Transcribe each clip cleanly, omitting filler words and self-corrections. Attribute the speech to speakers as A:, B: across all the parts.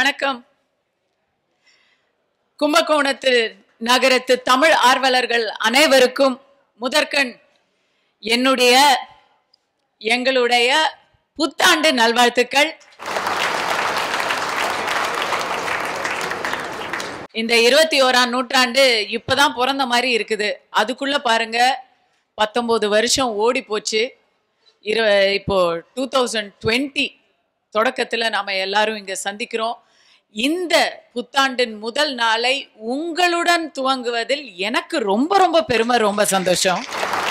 A: வணக்கம். கும்பகோணத்து நகரத்து தமிழ் ஆர்வலர்கள் அனைவருக்கும் முதற்கண் எங்களுடைய புத்தாண்டு நல்வாழ்த்துக்கள். இந்த 21ஆம் நூற்றாண்டு இப்பதான் பிறந்த மாதிரி இருக்குது. அதுக்குள்ள பாருங்க 19 வருஷம் ஓடி போச்சு. இப்போ 2020 தொடக்கத்துல நாம எல்லாரும் இங்க சந்திக்கிறோம். இந்த புத்தாண்டின் முதல் நாளை உங்களுடன் துவங்குவதில் எனக்கு ரொம்ப ரொம்ப பெருமை, ரொம்ப சந்தோஷம்.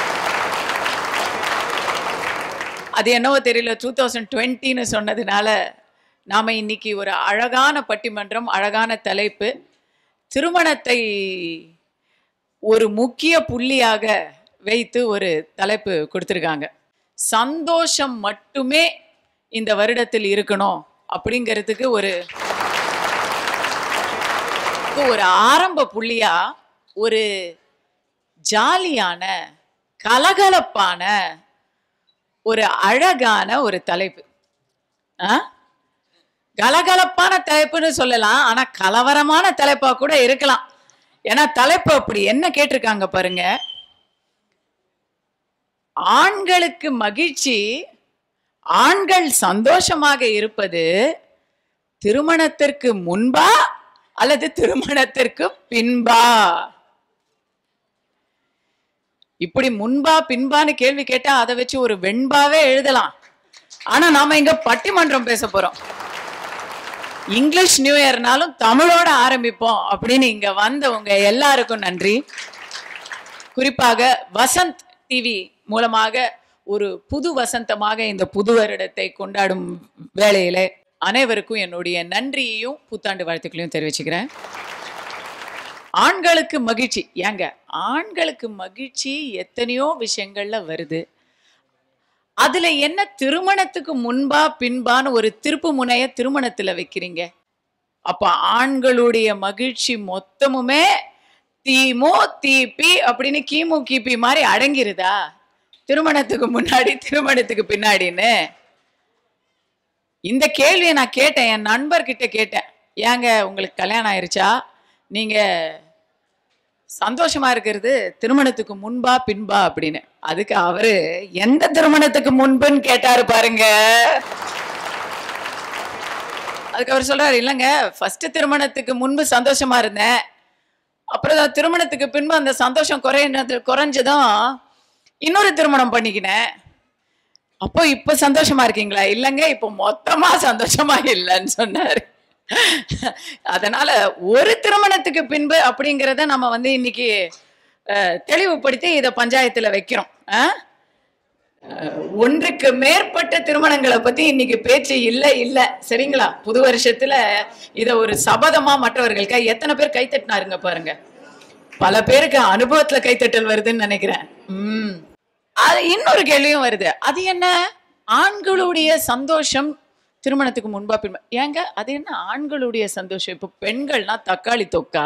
A: அது என்னவோ தெரியல, 2020ன்னு சொன்னதுனால நாம இன்னைக்கு ஒரு அழகான பட்டிமன்றம், அழகான தலைப்பு, திருமணத்தை ஒரு முக்கிய புள்ளியாக வைத்து ஒரு தலைப்பு கொடுத்துருக்காங்க. சந்தோஷம் மட்டுமே இந்த வருடத்தில் இருக்கணும் அப்படிங்கிறதுக்கு ஒரு ஆரம்ப புள்ளியா ஒரு ஜாலியான கலகலப்பான ஒரு அழகான ஒரு தலைப்பு. கலகலப்பான தலைப்புன்னு சொல்லலாம், ஆனா கலவரமான தலைப்பா கூட இருக்கலாம். ஏன்னா தலைப்பு அப்படி என்ன கேட்டிருக்காங்க பாருங்க. ஆண்களுக்கு மகிழ்ச்சி, ஆண்கள் சந்தோஷமாக இருப்பது திருமணத்திற்கு முன்பா அல்லது திருமணத்திற்கு பின்பா? இப்படி முன்பா பின்பான்னு கேள்வி கேட்டா அதை வச்சு ஒரு வெண்பாவே எழுதலாம். ஆனா நாம இங்க பட்டிமன்றம் பேச போறோம். இங்கிலீஷ் நியூ இயர்னாலும் தமிழோட ஆரம்பிப்போம் அப்படின்னு இங்க வந்தவங்க எல்லாருக்கும் நன்றி. குறிப்பாக வசந்த் டிவி மூலமாக ஒரு புது வசந்தமாக இந்த புது வருடத்தை கொண்டாடும் வேளையிலே அனைவருக்கும் என்னுடைய நன்றியையும் புத்தாண்டு வாழ்த்துக்களையும் தெரிவிச்சுக்கிறேன். ஆண்களுக்கு மகிழ்ச்சி, ஏங்க ஆண்களுக்கு மகிழ்ச்சி எத்தனையோ விஷயங்கள்ல வருது. அதுல என்ன திருமணத்துக்கு முன்பா பின்பான்னு ஒரு திருப்பு முனைய திருமணத்துல வைக்கிறீங்க? அப்ப ஆண்களுடைய மகிழ்ச்சி மொத்தமுமே தீமு தீபி அப்படின்னு கிமு கிபி மாதிரி அடங்கிருதா? திருமணத்துக்கு முன்னாடி திருமணத்துக்கு பின்னாடின்னு இந்த கேள்வியை நான் கேட்டேன், என் நண்பர்கிட்ட கேட்டேன். ஏங்க உங்களுக்கு கல்யாணம் ஆயிருச்சா, நீங்க சந்தோஷமா இருக்கிறது திருமணத்துக்கு முன்பா பின்பா அப்படின்னு. அதுக்கு அவரு எந்த திருமணத்துக்கு முன்புன்னு கேட்டாரு பாருங்க. அதுக்கு அவர் சொல்றாரு, இல்லைங்க ஃபர்ஸ்ட் திருமணத்துக்கு முன்பு சந்தோஷமா இருந்தேன், அப்புறம் திருமணத்துக்கு பின்பு அந்த சந்தோஷம் குறைஞ்சதும் இன்னொரு திருமணம் பண்ணிக்கினேன். அப்போ இப்ப சந்தோஷமா இருக்கீங்களா? இல்லைங்க இப்ப மொத்தமா சந்தோஷமா இல்லைன்னு சொன்னாரு. அதனால ஒரு திருமணத்துக்கு பின்பு அப்படிங்கிறத நம்ம இன்னைக்கு தெளிவுபடுத்தி இதை பஞ்சாயத்துல வைக்கிறோம். ஒன்றுக்கு மேற்பட்ட திருமணங்களை பத்தி இன்னைக்கு பேச்சு இல்லை, சரிங்களா? புது வருஷத்துல இத ஒரு சபதமா மற்றவர்களுக்கு எத்தனை பேர் கைத்தட்டினாருங்க பாருங்க. பல பேருக்கு அனுபவத்துல கைத்தட்டல் வருதுன்னு நினைக்கிறேன். அது இன்னொரு கேள்வியும் வருது, அது என்ன ஆண்களுடைய சந்தோஷம் திருமணத்துக்கு முன்பா பின்பா? ஏங்க அது என்ன ஆண்களுடைய சந்தோஷம்? இப்ப பெண்கள்னா தக்காளி தொக்கா?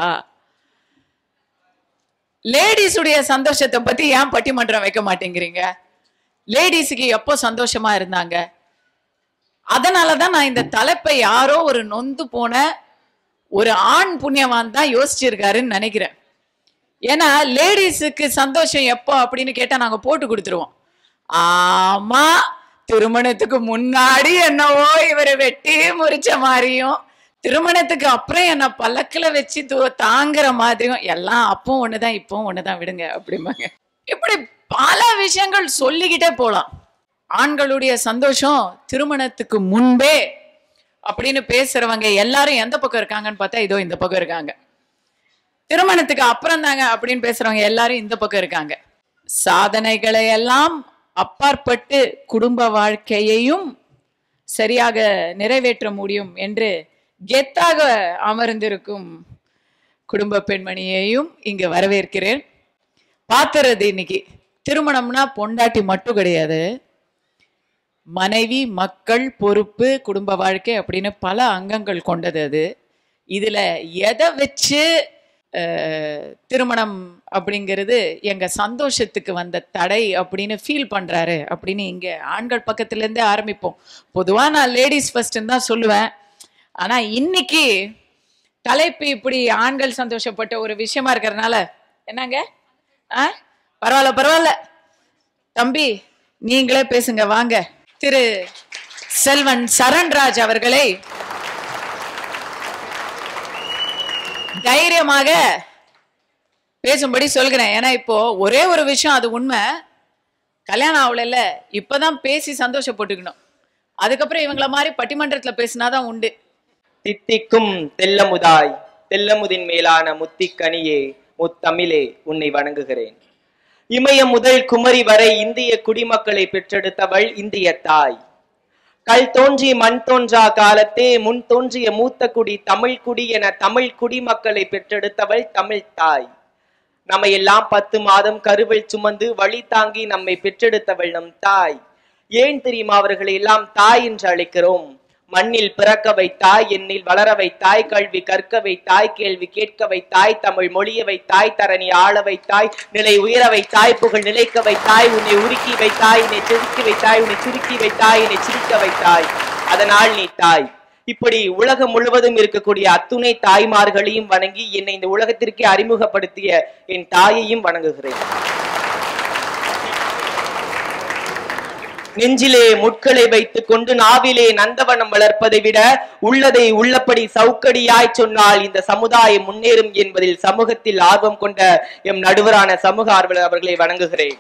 A: லேடிஸுடைய சந்தோஷத்தை பத்தி ஏன் பட்டிமன்றம் வைக்க மாட்டேங்கிறீங்க? லேடிஸுக்கு எப்போ சந்தோஷமா இருந்தாங்க? அதனாலதான் நான் இந்த தலைப்பை யாரோ ஒரு நொந்து போன ஒரு ஆண் புண்ணியவான் தான் யோசிச்சிருக்காருன்னு நினைக்கிறேன். ஏன்னா லேடிஸுக்கு சந்தோஷம் எப்போ அப்படின்னு கேட்டா நாங்க போட்டு கொடுத்துருவோம். ஆமா, திருமணத்துக்கு முன்னாடி என்னவோ இவரை வெட்டி முறிச்ச மாதிரியும், திருமணத்துக்கு அப்புறம் என்ன பல்லக்குல வச்சு தாங்குற மாதிரியும், எல்லாம் அப்பவும் ஒண்ணுதான் இப்பவும் ஒண்ணுதான், விடுங்க அப்படிம்பாங்க. இப்படி பல விஷயங்கள் சொல்லிக்கிட்டே போலாம். ஆண்களுடைய சந்தோஷம் திருமணத்துக்கு முன்பே அப்படின்னு பேசுறவங்க எல்லாரும் எந்த பக்கம் இருக்காங்கன்னு பார்த்தா இதோ இந்த பக்கம் இருக்காங்க. திருமணத்துக்கு அப்புறம் தாங்க அப்படின்னு பேசுறவங்க எல்லாரும் இந்த பக்கம் இருக்காங்க. சாதனைகளை எல்லாம் அப்பாற்பட்டு குடும்ப வாழ்க்கையையும் சரியாக நிறைவேற்ற முடியும் என்று கெத்தாக அமர்ந்திருக்கும் குடும்ப பெண்மணியையும் இங்கு வரவேற்கிறேன். பாத்துறது இன்னைக்கு திருமணம்னா பொண்டாட்டி மட்டும் கிடையாது, மனைவி, மக்கள், பொறுப்பு, குடும்ப வாழ்க்கை அப்படின்னு பல அங்கங்கள் கொண்டது. அது இதுல எதை வச்சு திருமணம் அப்படிங்கிறது எங்க சந்தோஷத்துக்கு வந்த தடை அப்படின்னு ஃபீல் பண்றாரு அப்படின்னு இங்க ஆண்கள் பக்கத்துல இருந்தே ஆரம்பிப்போம். பொதுவா நான் லேடிஸ் ஃபர்ஸ்ட்ன்னு தான் சொல்லுவேன். ஆனா இன்னைக்கு தலைப்பு இப்படி ஆண்கள் சந்தோஷப்பட்ட ஒரு விஷயமா இருக்கிறதுனால என்னங்க பரவாயில்ல பரவாயில்ல தம்பி, நீங்களே பேசுங்க. வாங்க, திரு செல்வன் சரண்ராஜ் அவர்களை தைரியமாக பேசும்படி சொல்கிறேன். ஏன்னா இப்போ ஒரே ஒரு விஷயம், அது உண்மை, கல்யாணம் ஆகல, இப்பதான் பேசி சந்தோஷப்பட்டுக்கணும். அதுக்கப்புறம் இவங்கள மாதிரி பட்டிமன்றத்துல பேசினாதான் உண்டு.
B: தித்திக்கும் தெல்லமுதாய், தெல்லமுதின் மேலான முத்திக்கனியே, முத்தமிழே, உன்னை வணங்குகிறேன். இமய முதல் குமரி வரை இந்திய குடிமக்களை பெற்றெடுத்தவள் இந்திய தாய். கல் தோன்றி மண் தோன்றா காலத்தே முன் தோன்றிய மூத்த குடி தமிழ் குடி என தமிழ் குடிமக்களை பெற்றெடுத்தவள் தமிழ் தாய். நம்மை எல்லாம் 10 மாதம் கருவில் சுமந்து வழி தாங்கி நம்மை பெற்றெடுத்தவள் நம் தாய். ஏன் தெரியுமா அவர்களை எல்லாம் தாய் என்று அழைக்கிறோம்? மண்ணில் பிறக்க வைத்தாய், எண்ணில் வளர வைத்தாய், கல்வி கற்க வைத்தாய், கேள்வி கேட்க வைத்தாய், தமிழ் மொழிய வைத்தாய், தரணி ஆள வைத்தாய், நிலை உயர வைத்தாய், புகழ் நிலைக்க வைத்தாய், உன்னை உருக்கி வைத்தாய், உன்னை செதுக்கி வைத்தாய், உன்னை சுருக்கி வைத்தாய், என்னை சிரிக்க வைத்தாய். அதனால் நீ தாய். இப்படி உலகம் முழுவதும் இருக்கக்கூடிய அத்துணை தாய்மார்களையும் வணங்கி என்னை இந்த உலகத்திற்கே அறிமுகப்படுத்திய என் தாயையும் வணங்குகிறேன். நெஞ்சிலே முட்களை வைத்துக் கொண்டு நாவிலே நந்தவனம் வளர்ப்பதை விட உள்ளதை உள்ளபடி சவுக்கடியாய் சொன்னால் இந்த சமுதாயம் முன்னேறும் என்பதில் சமூகத்தில் ஆர்வம் கொண்ட எம் நடுவரான சமூக ஆர்வலர் அவர்களை வணங்குகிறேன்.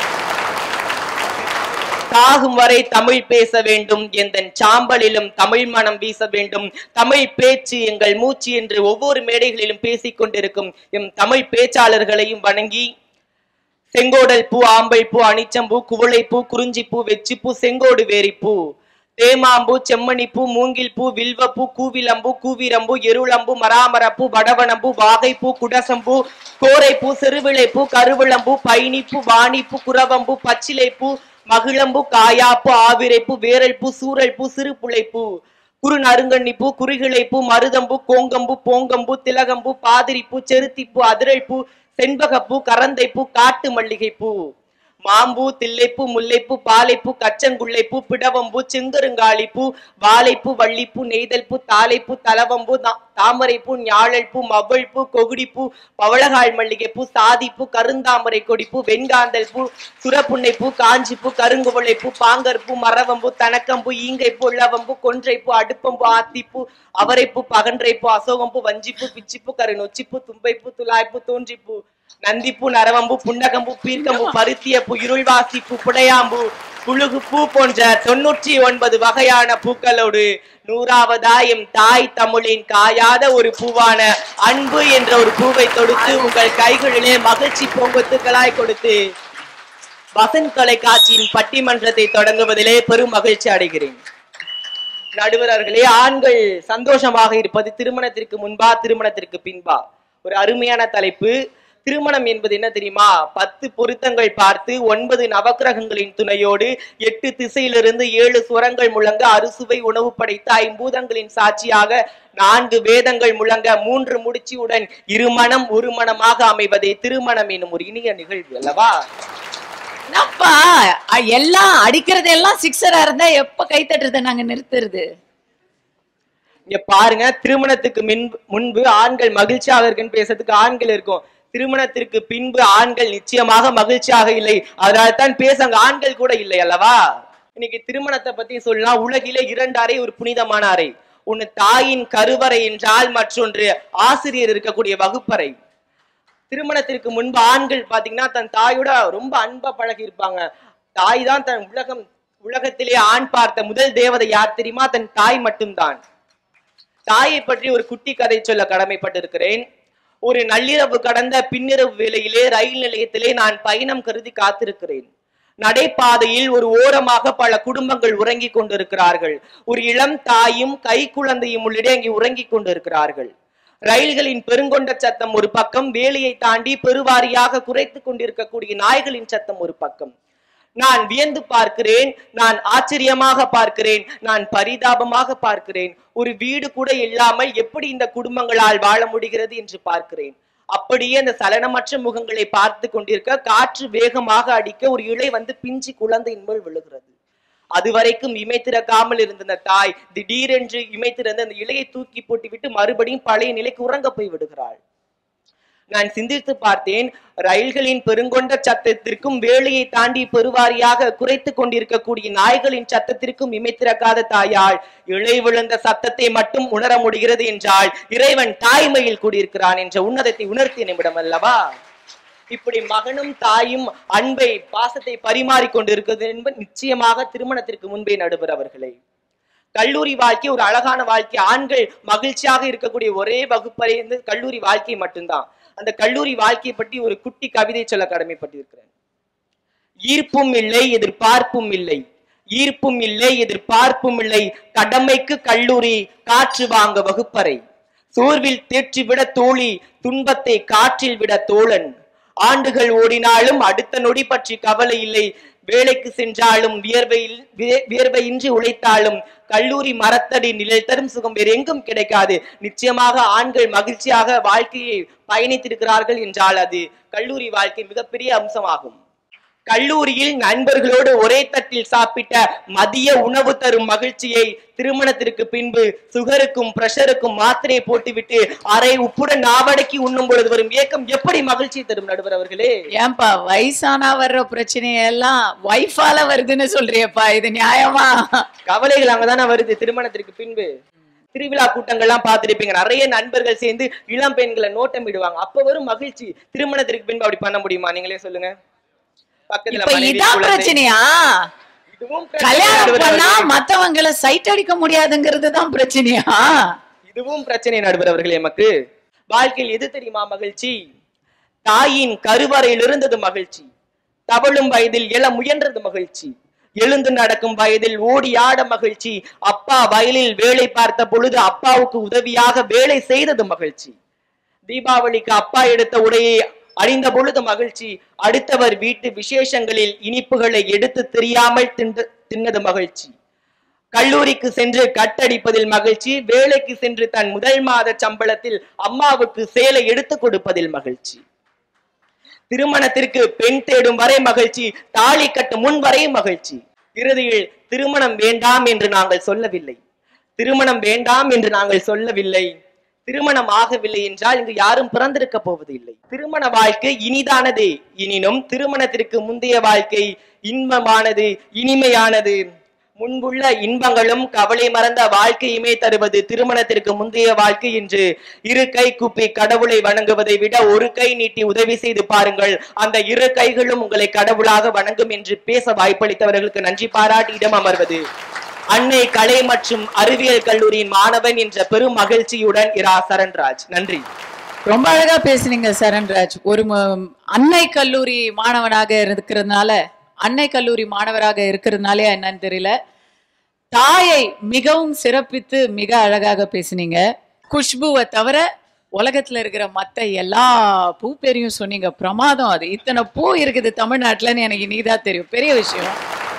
B: சாகும் வரை தமிழ் பேச வேண்டும், எந்த சாம்பலிலும் தமிழ் மனம் வீச வேண்டும், தமிழ் பேச்சு எங்கள் மூச்சு என்று ஒவ்வொரு மேடைகளிலும் பேசிக் கொண்டிருக்கும் எம் தமிழ் பேச்சாளர்களையும் வணங்கி, செங்கோடல் பூ, ஆம்பல் பூ, அனிச்சம்பூ, குவளைப்பூ, குறிஞ்சிப்பூ, வெச்சிப்பூ, செங்கோடு வேரிப்பூ, தேமாம்பூ, செம்மணிப்பூ, மூங்கில் பூ, வில்வப்பூ, கூவிலம்பூ, கூவிரம்பூ, எருளம்பூ, மராமரப்பூ, வடவனம்பூ, வாகைப்பூ, குடசம்பூ, கோரைப்பூ, சிறுவிளைப்பூ, கருவிளம்பூ, பைனிப்பூ, வாணிப்பூ, குரவம்பூ, பச்சிலைப்பூ, மகிழம்பூ, காயாப்பூ, ஆவிரைப்பூ, வேரல்பூ, சூரல்பூ, சிறு புளைப்பூ, குறு நறுங்கண்ணிப்பூ, குறிகிளைப்பூ, மருதம்பூ, கோங்கம்பூ, போங்கம்பூ, திலகம்பூ, பாதிரிப்பூ, செருத்திப்பூ, அதிரல்பூ, செண்பகப்பூ, கரந்தைப்பூ, காட்டு மல்லிகைப்பூ, மாம்பூ, தில்லைப்பூ, முல்லைப்பூ, பாலைப்பூ, கச்சங்குள்ளைப்பூ, பிடவம்பூ, செங்கருங்காலிப்பூ, வாழைப்பூ, வள்ளிப்பூ, நெய்தல்பூ, தாளைப்பூ, தலவம்பூ, தாமரைப்பூ, ஞாழல்பூ, மவ்வள்பூ, கொகுடிப்பூ, பவளகால் மல்லிகைப்பூ, சாதிப்பூ, கருந்தாமரை கொடிப்பூ, வெண்காந்தல் பூ, சுரப்புன்னைப்பூ, காஞ்சிப்பூ, கருங்குவளைப்பூ, பாங்கற்பூ, மரவம்பூ, தனக்கம்பூ, ஈங்கைப்பூ, இளவம்பூ, கொன்றைப்பூ, அடுப்பம்பூ, ஆத்திப்பூ, அவரைப்பூ, பகன்றைப்பூ, அசோகம்பூ, வஞ்சிப்பூ, பிச்சிப்பூ, கருநொச்சிப்பூ, தும்பைப்பூ, துலாய்ப்பூ, தோன்றிப்பூ, நந்திப்பூ, நரவம்பூ, புண்டகம்பூ, பீர்க்கம்பூ, பருத்தியப்பூ, இருள்வாசிப்பூ, புடையாம்பூ, புழுகுப்பூ போன்ற 99 வகையான பூக்களோடு 100வதா எம் தாய் தமிழின் காயாத ஒரு பூவான அன்பு என்ற ஒரு பூவை தொடுத்து உங்கள் கைகளிலே மகிழ்ச்சி பூங்கொத்துக்களாய் கொடுத்து வசந்த் தொலைக்காட்சியின் பட்டிமன்றத்தை தொடங்குவதிலே பெரும் மகிழ்ச்சி அடைகிறேன். நடுவர்களே, ஆண்கள் சந்தோஷமாக இருப்பது திருமணத்திற்கு முன்பா திருமணத்திற்கு பின்பா? ஒரு அருமையான தலைப்பு. திருமணம் என்பது என்ன தெரியுமா? 10 பொருத்தங்கள் பார்த்து 9 நவக்கிரகங்களின் துணையோடு 8 திசையிலிருந்து 7 சுரங்கள் முழங்க அறுசுவை உணவு படைத்த 5 பூதங்களின் சாட்சியாக 4 வேதங்கள் முழங்க 3 முடிச்சியுடன் இருமணம் ஒரு மனமாக அமைவதே திருமணம் எனும் ஒரு இனிய நிகழ்வு அல்லவா?
A: என்னப்பா எல்லாம் அடிக்கிறது எல்லாம் சிக்ஸரா இருந்தா எப்ப கை தட்டுறதை நாங்க நிறுத்துறது?
B: இங்க பாருங்க, திருமணத்துக்கு முன்பு ஆண்கள் மகிழ்ச்சியாக இருக்குன்னு பேசுறதுக்கு ஆண்கள் இருக்கும். திருமணத்திற்கு பின்பு ஆண்கள் நிச்சயமாக மகிழ்ச்சியாக இல்லை. அதனால்தான் பேசங்க ஆண்கள் கூட இல்லை அல்லவா? இன்னைக்கு திருமணத்தை பத்தி சொல்லலாம். உலகிலே 2 அறை ஒரு புனிதமான அறை. ஒன்னு தாயின் கருவறை என்றால் மற்றொன்று ஆசிரியர் இருக்கக்கூடிய வகுப்பறை. திருமணத்திற்கு முன்பு ஆண்கள் பாத்தீங்கன்னா தன் தாயோட ரொம்ப அன்பா பழகி இருப்பாங்க. தாய் தான் தன் உலகத்திலே ஆண் பார்த்த முதல் தேவதை யார் தெரியுமா? தன் தாய் மட்டும்தான். தாயை பற்றி ஒரு குட்டி கதை சொல்ல கடமைப்பட்டிருக்கிறேன். ஒரு நள்ளிரவு கடந்த பின்னிரவு வேளையிலே ரயில் நிலையத்திலே நான் பயணம் கருதி காத்திருக்கிறேன். நடைபாதையில் ஒரு ஓரமாக பல குடும்பங்கள் உறங்கிக் கொண்டிருக்கிறார்கள். ஒரு இளம் தாயும் கை குழந்தையும் உள்ளிட அங்கே உறங்கிக் கொண்டிருக்கிறார்கள். ரயில்களின் பெருங்கொண்ட சத்தம் ஒரு பக்கம், வேலையை தாண்டி பெருவாரியாக குறைத்துக் கொண்டிருக்கக்கூடிய நாய்களின் சத்தம் ஒரு பக்கம். நான் வியந்து பார்க்கிறேன், நான் ஆச்சரியமாக பார்க்கிறேன், நான் பரிதாபமாக பார்க்கிறேன். ஒரு வீடு கூட இல்லாமல் எப்படி இந்த குடும்பங்களால் வாழ முடிகிறது என்று பார்க்கிறேன். அப்படியே அந்த சலனமற்ற முகங்களை பார்த்து கொண்டிருக்க காற்று வேகமாக அடிக்க ஒரு இலை வந்து பிஞ்சி குழந்தையின் மேல் விழுகிறது. அதுவரைக்கும் இமை திறக்காமல் இருந்த அந்த தாய் திடீரென்று இமை திறந்து அந்த இலையை தூக்கி போட்டுவிட்டு மறுபடியும் பழைய நிலைக்கு உறங்க போய் விடுகிறாள். நான் சிந்தித்து பார்த்தேன், ரயில்களின் பெருங்கொண்ட சத்தத்திற்கும் வேலையை தாண்டி பெருவாரியாக குறைத்து கொண்டிருக்கக்கூடிய நாய்களின் சத்தத்திற்கும் இமை திறக்காத தாயால் இழை விழுந்த சத்தத்தை மட்டும் உணர முடிகிறது என்றால் இறைவன் தாய்மையில் கூடியிருக்கிறான் என்ற உன்னதத்தை உணர்த்திய நிமிடம் அல்லவா? இப்படி மகனும் தாயும் அன்பை பாசத்தை பரிமாறிக்கொண்டிருக்கிறது என்பது நிச்சயமாக திருமணத்திற்கு முன்பே நடுவர் அவர்களே. கல்லூரி வாழ்க்கை ஒரு அழகான வாழ்க்கை. ஆண்கள் மகிழ்ச்சியாக இருக்கக்கூடிய ஒரே வகுப்பறை கல்லூரி வாழ்க்கை மட்டும்தான். அந்த கல்லூரி வாழ்க்கையை பற்றி ஒரு குட்டி கவிதை சொல்ல கடமைப்பட்டிருக்கிறேன். ஈர்ப்பும் இல்லை, எதிர்பார்ப்பும் இல்லை, ஈர்ப்பும் இல்லை, எதிர்பார்ப்பும் இல்லை, கடமைக்கு கல்லூரி, காற்று வாங்க வகுப்பறை, சோர்வில் தேற்றிவிட தோழி, துன்பத்தை காற்றில் விட தோழன், ஆண்டுகள் ஓடினாலும் அடுத்த நொடி பற்றி கவலை இல்லை, வேலைக்கு சென்றாலும் வியர்வையின்றி உழைத்தாலும் கல்லூரி மரத்தடி நிழல் தரும் சுகம் வேறு எங்கும் கிடைக்காது. நிச்சயமாக ஆண்கள் மகிழ்ச்சியாக வாழ்க்கையை பயணித்திருக்கிறார்கள் என்றால் அது கல்லூரி வாழ்க்கை மிகப்பெரிய அம்சமாகும். கல்லூரியில் நண்பர்களோடு ஒரே தட்டில் சாப்பிட்ட மதிய உணவு தரும் மகிழ்ச்சியை திருமணத்திற்கு பின்பு சுகருக்கும் பிரஷருக்கும் மாத்திரை போட்டுவிட்டு அரை உப்புடன் நாவடக்கி உண்ணும் பொழுது வரும் ஏக்கம் எப்படி மகிழ்ச்சி தரும் நடுவர் அவர்களே?
A: ஏன்பா வயசானா வர்ற பிரச்சனையெல்லாம் வைஃபால வருதுன்னு சொல்றியப்பா, இது நியாயமா?
B: கவலைகள் அங்கதானே வருது திருமணத்திற்கு பின்பு. திருவிழா கூட்டங்கள்லாம் பார்த்திருப்பீங்க, நிறைய நண்பர்கள் சேர்ந்து இளம் பெண்களை நோட்டம் விடுவாங்க, அப்ப வரும் மகிழ்ச்சி. திருமணத்திற்கு பின்பு அப்படி பண்ண முடியுமா? நீங்களே சொல்லுங்க.
A: பிரச்சனையா? கல்யாணம் பண்ணா மத்தவங்களை சைட் அடிக்க முடியாதுங்கிறது தான் பிரச்சனையா?
B: இதுவும் பிரச்சனை நடுவர் அவர்களே. எமக்கு வாழ்க்கையில் எது தெரியுமா மகிழ்ச்சி? தாயின் கருவறையில் இருந்தது மகிழ்ச்சி, தவழும் வயதில் எழ முயன்றது மகிழ்ச்சி, எழுந்து நடக்கும் வயதில் ஓடி ஆட மகிழ்ச்சி, அப்பா வயலில் வேலை பார்த்த பொழுது அப்பாவுக்கு உதவியாக வேலை செய்தது மகிழ்ச்சி, தீபாவளிக்கு அப்பா எடுத்த உடையை அணிந்த பொழுது மகிழ்ச்சி, அடுத்தவர் வீட்டு விசேஷங்களில் இனிப்புகளை எடுத்து தெரியாமல் தின்னது மகிழ்ச்சி, கல்லூரிக்கு சென்று கட்டடிப்பதில் மகிழ்ச்சி, வேலைக்கு சென்று தன் முதல் மாத சம்பளத்தில் அம்மாவுக்கு சேலை எடுத்து கொடுப்பதில் மகிழ்ச்சி, திருமணத்திற்கு பெண் தேடும் வரை மகிழ்ச்சி, தாலி கட்டும் முன் வரை மகிழ்ச்சி. இறுதியில் திருமணம் வேண்டாம் என்று நாங்கள் சொல்லவில்லை, திருமணம் வேண்டாம் என்று நாங்கள் சொல்லவில்லை. திருமணம் ஆகவில்லை என்றால் இங்கு யாரும் பிறந்திருக்க போவது இல்லை. திருமண வாழ்க்கை இனிதானது, எனினும் திருமணத்திற்கு முந்தைய வாழ்க்கை இன்பமானது, இனிமையானது. முன்புள்ள இன்பங்களும் கவலை மறந்த வாழ்க்கையுமே தருவது திருமணத்திற்கு முந்தைய வாழ்க்கை என்று இரு கை கூப்பி கடவுளை வணங்குவதை விட ஒரு கை நீட்டி உதவி செய்து பாருங்கள், அந்த இரு கைகளும் உங்களை கடவுளாக வணங்கும் என்று பேச வாய்ப்பளித்தவர்களுக்கு நன்றி பாராட்டி இடம் அமர்வது அன்னை கலை மற்றும் அறிவியல் கல்லூரியின் மாணவன் என்ற பெரும் மகிழ்ச்சியுடன் இரா சரண்ராஜ். நன்றி.
A: ரொம்ப அழகா பேசுனீங்க சரண்ராஜ். ஒரு அன்னை கல்லூரி மாணவனாக இருக்கிறதுனால, அன்னை கல்லூரி மாணவராக இருக்கிறதுனாலே என்னன்னு தெரியல, தாயை மிகவும் சிறப்பித்து மிக அழகாக பேசுனீங்க. குஷ்புவை தவிர உலகத்துல இருக்கிற மத்த எல்லா பூ பேரையும் சொன்னீங்க. பிரமாதம். அது இத்தனை பூ இருக்குது தமிழ்நாட்டுலன்னு எனக்கு நீதான் தெரியும், பெரிய விஷயம்.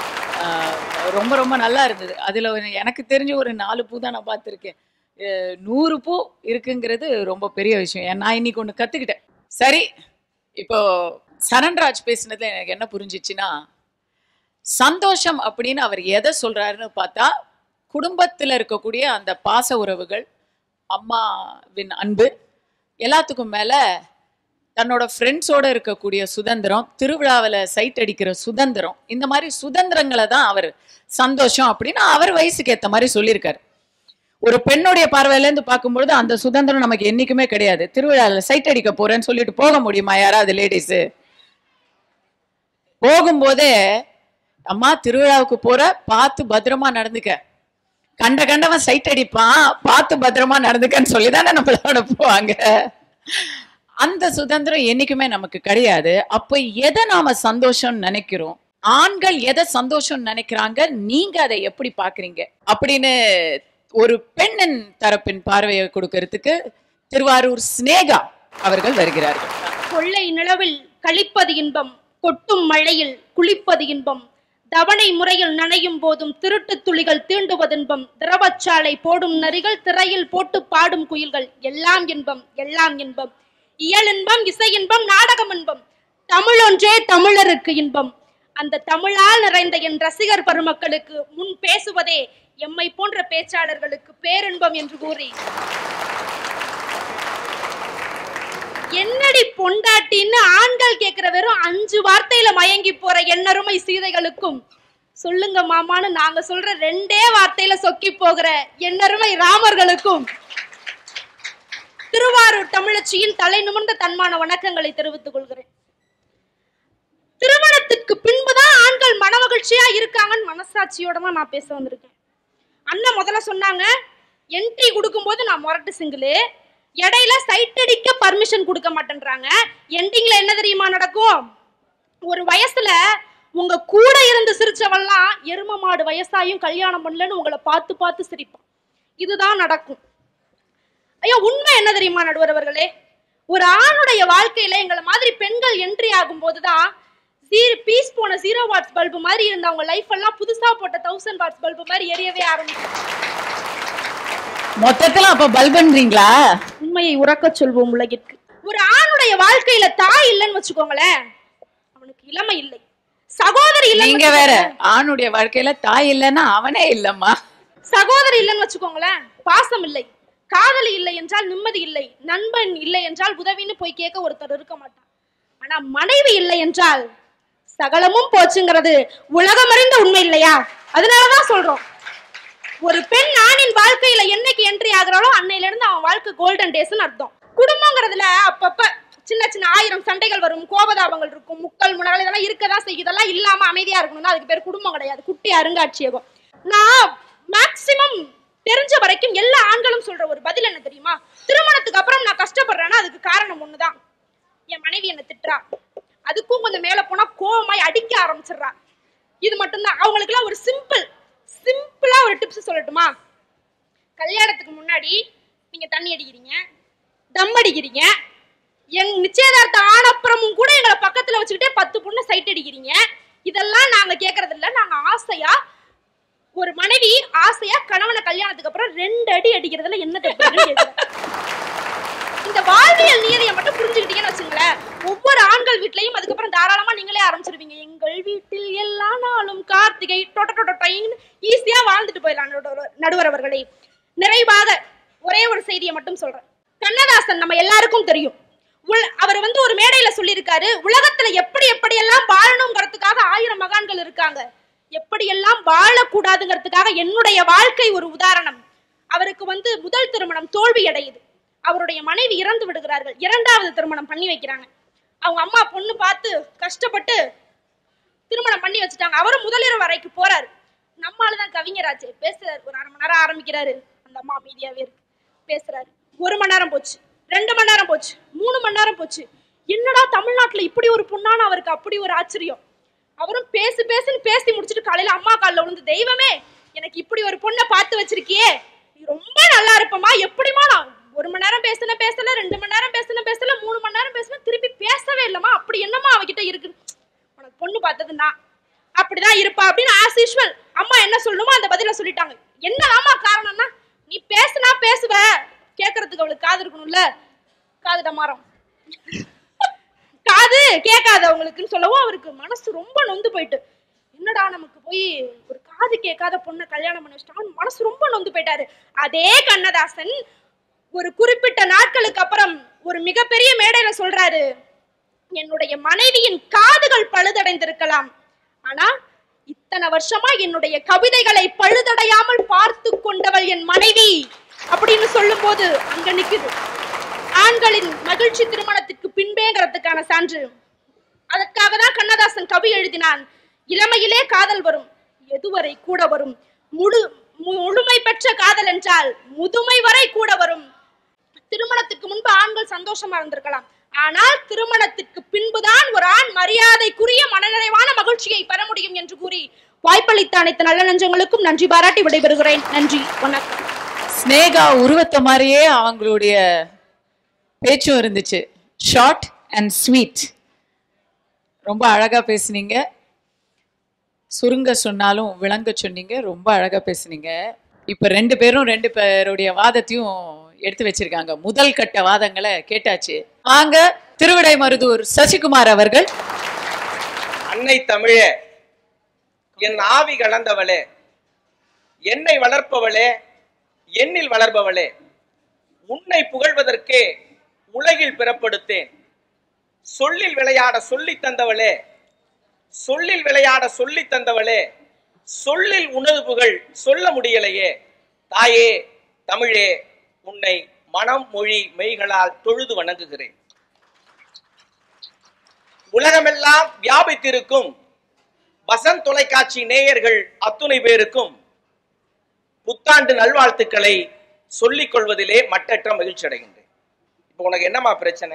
A: ரொம்ப ரொம்ப நல்லா இருந்தது. அதுல எனக்கு தெரிஞ்ச ஒரு 4 பூ தான் நான் பார்த்துருக்கேன். 100 பூ இருக்குங்கிறது ரொம்ப பெரிய விஷயம். நான் இன்னைக்கு ஒன்று கத்துக்கிட்டேன். சரி, இப்போ சரண்ராஜ் பேசினதுல எனக்கு என்ன புரிஞ்சிச்சுன்னா, சந்தோஷம் அப்படின்னு அவர் எதை சொல்றாருன்னு பார்த்தா, குடும்பத்தில் இருக்கக்கூடிய அந்த பாச உறவுகள், அம்மாவின் அன்பு, எல்லாத்துக்கும் மேல தன்னோட ஃப்ரெண்ட்ஸோட இருக்கக்கூடிய சுதந்திரம், திருவிழாவில் சைட் அடிக்கிற சுதந்திரம், இந்த மாதிரி சுதந்திரங்களை தான் அவர் சந்தோஷம் அப்படின்னு அவர் வயசுக்கு ஏற்ற மாதிரி சொல்லியிருக்காரு. ஒரு பெண்ணுடைய பார்வையிலேருந்து பார்க்கும்பொழுது அந்த சுதந்திரம் நமக்கு என்னைக்குமே கிடையாது. திருவிழாவில் சைட் அடிக்க போறேன்னு சொல்லிட்டு போக முடியுமா யாராவது லேடிஸு? போகும்போதே அம்மா திருவிழாவுக்கு போற, பார்த்து பத்திரமா நடந்துக்க, கண்டவன் சைட் அடிப்பான், பார்த்து பத்திரமா நடந்துக்கன்னு சொல்லிதானே நம்மளோட போவாங்க. அந்த சுதந்திரம் என்னைக்குமே நமக்கு கிடையாது. அப்ப எதை நாம சந்தோஷம் நினைக்கிறோம், ஆண்கள் எதை சந்தோஷம் நினைக்கிறாங்க, நீங்க அதை எப்படி பாக்குறீங்க அப்படின்னு ஒரு பெண்ணின் தரப்பின் பார்வையை கொடுக்கறதுக்கு திருவாரூர் ஸ்னேகா அவர்கள் வருகிறார்கள்.
C: கொள்ளை நிலவில் கழிப்பது இன்பம், கொட்டும் மழையில் குளிப்பது இன்பம், தவணை முறையில் நனையும் போதும் திருட்டு துளிகள் தீண்டுவது இன்பம், திரவச்சாலை போடும் நரிகள் திரையில் போட்டு பாடும் குயில்கள், எல்லாம் இன்பம் எல்லாம் இன்பம், இயல் இன்பம் இசை இன்பம் நாடகம் இன்பம், தமிழொன்றே தமிழருக்கு இன்பம், அந்த தமிழால் நிறைந்த என் ரசிகர் பெருமக்களுக்கு முன் பேசுவதே எம்மை போன்ற பேச்சாளர்களுக்கு பேரின்பம் என்று கூறி, என்னடி பொண்டாட்டின்னு ஆண்கள் கேட்கிற வெறும் 5 வார்த்தையில மயங்கி போற எண்ணருமை சீதைகளுக்கும், சொல்லுங்க மாமான்னு நாங்க சொல்ற 2 வார்த்தையில சொக்கி போகிற எண்ணருமை ராமர்களுக்கும் திருவாரூர் தமிழச்சியின் தலை நிமிர்ந்த தன்மான வணக்கங்களை தெரிவித்துக் கொள்கிறேன். திருமணத்துக்கு பின்புதான் ஆண்கள் மனமகிழ்ச்சியா இருக்காங்கன்னு மனசாட்சியோட தான் நான் பேச வந்திருக்கேன். அண்ணன் முதல்ல சொன்னாங்க, என்ட்ரி கொடுக்கும் போது நான் முரட்டு சிங்கிளு, இடையில சைட் அடிக்க பர்மிஷன் கொடுக்க மாட்டேன்றாங்க. எண்டிங்ல என்ன தெரியுமா நடக்கும்? ஒரு வயசுல உங்க கூட இருந்து சிரிச்சவெல்லாம் எரும மாடு வயசாயும் கல்யாணம் பண்ணலன்னு உங்களை பார்த்து பார்த்து சிரிப்பான். இதுதான் நடக்கும். ஐயோ, உண்மை என்ன தெரியுமா நடுவர் அவர்களே? ஒரு ஆணுடைய வாழ்க்கையில எங்களை மாதிரி பெண்கள் என்ட்ரி ஆகும் போதுதான் பீஸ் போன 0 வாட்ஸ் பல்பு மாதிரி இருந்த அவங்க லைஃப் எல்லாம் புதுசா போட்ட 1000 வாட்ஸ் பல்பு மாதிரி எரியவே ஆரம்பிக்கும்.
A: மொத்தத்துல அப்ப பல்புன்றீங்களா?
C: உண்மையை உறக்க சொல்வோம் உலகிற்கு. ஒரு ஆணுடைய வாழ்க்கையில தாய் இல்லைன்னு வச்சுக்கோங்களேன், அவனுக்கு இளமை இல்லை. சகோதரி இல்லை.
A: நீங்க வேற, ஆணுடைய வாழ்க்கையில தாய் இல்லைன்னா அவனே இல்லம்மா.
C: சகோதரி இல்லைன்னு வச்சுக்கோங்களேன், பாசம் இல்லை. காதலி இல்லை என்றால் நிம்மதி இல்லை. நண்பன் இல்லை என்றால் உதவின்னு போய் கேட்க ஒருத்தர் இருக்க மாட்டான். ஆனா மனைவி இல்லை என்றால் சகலமும் போச்சுங்கிறது உலகமறிந்த உண்மை இல்லையா? அதனாலதான் சொல்றோம், ஒரு பெண் ஆணின் வாழ்க்கையில என்னைக்கு என்ட்ரி ஆகுறாளோ அன்னையில இருந்து அவன் வாழ்க்கை கோல்டன் டேஸ்ன்னு அர்த்தம். குடும்பங்கிறதுல அப்பப்ப சின்ன சின்ன 1000 சண்டைகள் வரும், கோபதாபங்கள் இருக்கும், முக்கல் முனகள் இதெல்லாம் இருக்கதான் செய்யும். இதெல்லாம் இல்லாம அமைதியா இருக்கணும்னா அதுக்கு பேர் குடும்பம் கிடையாது, குட்டி அருங்காட்சியகம். நான் மேக்சிமம் தெரிஞ்ச வரைக்கும் எல்லா ஆண்களும் சொல்ற ஒரு பதில் என்ன தெரியுமா? திருமணத்துக்கு அப்புறம் நான் கஷ்டப்படுறேன்னா அதுக்கு காரணம் ஒண்ணுதான், என் மனைவி என்ன திட்டுறா. அதுக்கும் கொஞ்சம் மேல போனா கோவமாய் அடிக்க ஆரம்பிச்சிடுறா. இது மட்டும்தான். அவங்களுக்கு எல்லாம் ஒரு சிம்பிளா ஒரு டிப்ஸ் சொல்லட்டுமா? கல்யாணத்துக்கு முன்னாடி நீங்க தண்ணி அடிக்கிறீங்க, தம் அடிக்கிறீங்க, என் நிச்சயதார்த்த ஆனப்புறமும் கூட எங்களை பக்கத்துல வச்சுக்கிட்டே 10 பொண்ணு சைட் அடிக்கிறீங்க. இதெல்லாம் நாங்க கேட்கறது இல்ல. நாங்க ஆசையா, ஒரு மனைவி ஆசையா கணவனை கல்யாணத்துக்கு அப்புறம் 2 அடி அடிக்கிறதுல என்ன தப்பு? இந்த வாழ்வியல் நீதியை மட்டும் புரிஞ்சுக்கிட்டீங்கன்னு வச்சுங்களேன், ஒவ்வொரு ஆண்கள் வீட்லயும் அதுக்கப்புறம் தாராளமா நீங்களே ஆரம்பிச்சிருவீங்க. எங்கள் வீட்டில் எல்லா நாளும் கார்த்திகை ஈஸியா வாழ்ந்துட்டு போயிடலாம். நடுவர் அவர்களே, நிறைவாக ஒரே ஒரு செய்தியை மட்டும் சொல்றேன். கண்ணதாசன் நம்ம எல்லாருக்கும் தெரியும். அவர் ஒரு மேடையில சொல்லியிருக்காரு, உலகத்துல எப்படி எல்லாம் வாழணுங்கிறதுக்காக 1000 மகான்கள் இருக்காங்க, எப்படியெல்லாம் வாழக்கூடாதுங்கிறதுக்காக என்னுடைய வாழ்க்கை ஒரு உதாரணம். அவருக்கு முதல் திருமணம் தோல்வி அடையுது. அவருடைய மனைவி இறந்து விடுகிறார்கள். 2வது திருமணம் பண்ணி வைக்கிறாங்க. அவங்க அம்மா பொண்ணு பார்த்து கஷ்டப்பட்டு திருமணம் பண்ணி வச்சுட்டாங்க. அவரும் முதலிரவு வரைக்கு போறாரு. நம்மாலதான் கவிஞராச்சு, பேசுறாரு. ஒரு 1/2 மணி நேரம் ஆரம்பிக்கிறாரு, அந்த அம்மா அமைதியாவே இருக்கு. பேசுறாரு. 1 மணி நேரம் போச்சு, 2 மணி நேரம் போச்சு, 3 மணி நேரம் போச்சு. என்னடா தமிழ்நாட்டுல இப்படி ஒரு பொண்ணான அவருக்கு அப்படி ஒரு ஆச்சரியம். அவரும் பேசுன்னு பேசி முடிச்சுட்டு காலையில அம்மா காலில் விழுந்து, தெய்வமே எனக்கு இப்படி ஒரு பொண்ணை பார்த்து வச்சிருக்கியே, நீ ரொம்ப நல்லா இருப்பமா, எப்படிமா? நான் 1 மணி நேரம் பேசல, 2 மணி நேரம் பேசல, 3 மணி நேரம் பேசல, திருப்பி பேசவே இல்லமா. அப்படி என்னமா அவகிட்ட இருக்கு? உனக்கு பொண்ணு பார்த்ததுன்னா அப்படிதான் இருப்பா அப்படின்னு ஆஸ் யூஷுவல் அம்மா என்ன சொல்லணுமோ அந்த பதில சொல்லிட்டாங்க. என்னதாமா காரணம்னா, நீ பேசுனா பேசுவ, கேட்கறதுக்கு அவளுக்கு காது இருக்கணும்ல, காது டமாரம், காது கேட்காது அவங்களுக்குன்னு சொல்லவும் அவருக்கு மனசு ரொம்ப நொந்து போயிட்டு, என்னடா நமக்கு போய் ஒரு காது கேட்காத பொண்ணை கல்யாணம் பண்ணி வச்சிட்டாங்க, மனசு ரொம்ப நொந்து போயிட்டாரு. அதே கண்ணதாசன் ஒரு குறிப்பிட்ட நாட்களுக்கு அப்புறம் ஒரு மிகப்பெரிய மேடையில சொல்றாரு, என்னுடைய மனைவியின் காதுகள் பழுதடைந்திருக்கலாம், ஆனா இத்தனை வருஷமா என்னுடைய கவிதைகளை பழுதடையாமல் பார்த்து கொண்டவள் என் மனைவி அப்படின்னு சொல்லும் போது அங்க நிக்குது ஆண்களின் மகிழ்ச்சி திருமணத்திற்கு பின்பேங்கிறதுக்கான சான்று. அதற்காக தான் கண்ணதாசன் கவி எழுதினான், இளமையிலே காதல் வரும், எதுவரை கூட வரும், முழுமை பெற்ற காதல் என்றால் முதுமை வரை கூட வரும். திருமணத்துக்கு முன்பு ஆண்கள் சந்தோஷமா இருந்திருக்கலாம், ஆனால் திருமணத்திற்கு பின்புதான் ஒரு ஆண் மரியாதைக்குரிய மனநிறைவான மகிழ்ச்சியை பெற முடியும் என்று கூறி வாய்ப்பளித்த அனைத்து நல்ல நெஞ்சங்களுக்கும் நன்றி பாராட்டி விடைபெறுகிறேன். நன்றி, வணக்கம்.
A: ஸ்னேகா உருவத்தை மாதிரியே அவங்களுடைய பேச்சும் இருந்துச்சு, ஷார்ட் அண்ட் ஸ்வீட். ரொம்ப அழகா பேசுனீங்க, சுருங்க சொன்னாலும் விளங்க சொன்னீங்க, ரொம்ப அழகா பேசுனீங்க. இப்ப 2 பேரும் 2 பேருடைய வாதத்தையும் எடுத்து வச்சிருக்காங்க. முதல் கட்ட வாதங்களை கேட்டாச்சு. வாங்க திருவிடைமருதூர் சசிகுமார் அவர்கள்.
D: அன்னை தமிழே, என் ஆவி கலந்தவளே, என்னை வளர்ப்பவளே, என்னில் வளர்பவளே, உன்னை புகழ்வதற்கே உலகில் பிறப்படுத்தேன். சொல்லில் விளையாட சொல்லி தந்தவளே, சொல்லில் விளையாட சொல்லி தந்தவளே, சொல்லில் உனது புகழ் சொல்ல முடியலையே. தாயே தமிழே, உன்னை மனம் மொழி மெய்களால் தொழுது வணங்குகிறேன். உலகமெல்லாம் வியாபித்திருக்கும் வசந்த் தொலைக்காட்சி நேயர்கள் அத்துணை பேருக்கும் புத்தாண்டு நல்வாழ்த்துக்களை சொல்லிக் கொள்வதிலே மட்டற்ற மகிழ்ச்சி அடைகின்றேன். இப்போ உனக்கு என்னமா பிரச்சனை?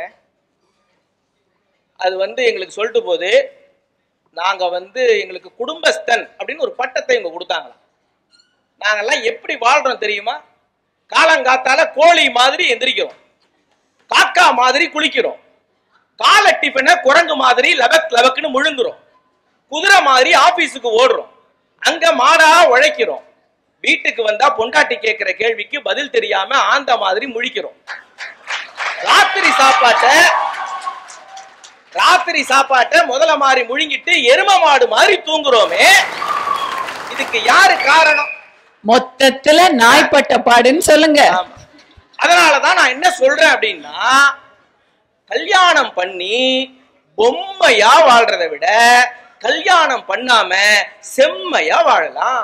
D: அது எங்களுக்கு சொல்லிட்டு போது நாங்க எங்களுக்கு குடும்பஸ்தன் அப்படின்னு ஒரு பட்டத்தை இவங்க கொடுத்தாங்களாம். நாங்கெல்லாம் எப்படி வாழ்றோம் தெரியுமா? காலங்காத்தால கோழி மாதிரி எந்திரிக்கிறோம், காக்கா மாதிரி குளிக்கிறோம், காலை டிஃபனை குரங்கு மாதிரி லபக் லபக்குன்னு முழுங்குறோம், குதிரை மாதிரி ஆபீஸுக்கு ஓடுறோம், அங்க மாடா உழைக்கிறோம், வீட்டுக்கு வந்தா பொண்டாட்டி கேட்கிற கேள்விக்கு பதில் தெரியாம ஆந்த மாதிரி முழிக்கிறோம், ராத்திரி சாப்பாட்டை முதல்ல மாதிரி முழுங்கிட்டு எரும மாடு மாதிரி தூங்குறோமே. இதுக்கு யாரு காரணம்?
A: மொத்தத்துல நாய்ப்பட்ட பாடுன்னு சொல்லுங்க.
D: அதனாலதான் நான் என்ன சொல்றேன் அப்படின்னா, கல்யாணம் பண்ணி பொம்மையா வாழ்றதை விட கல்யாணம் பண்ணாம செம்மையா வாழலாம்.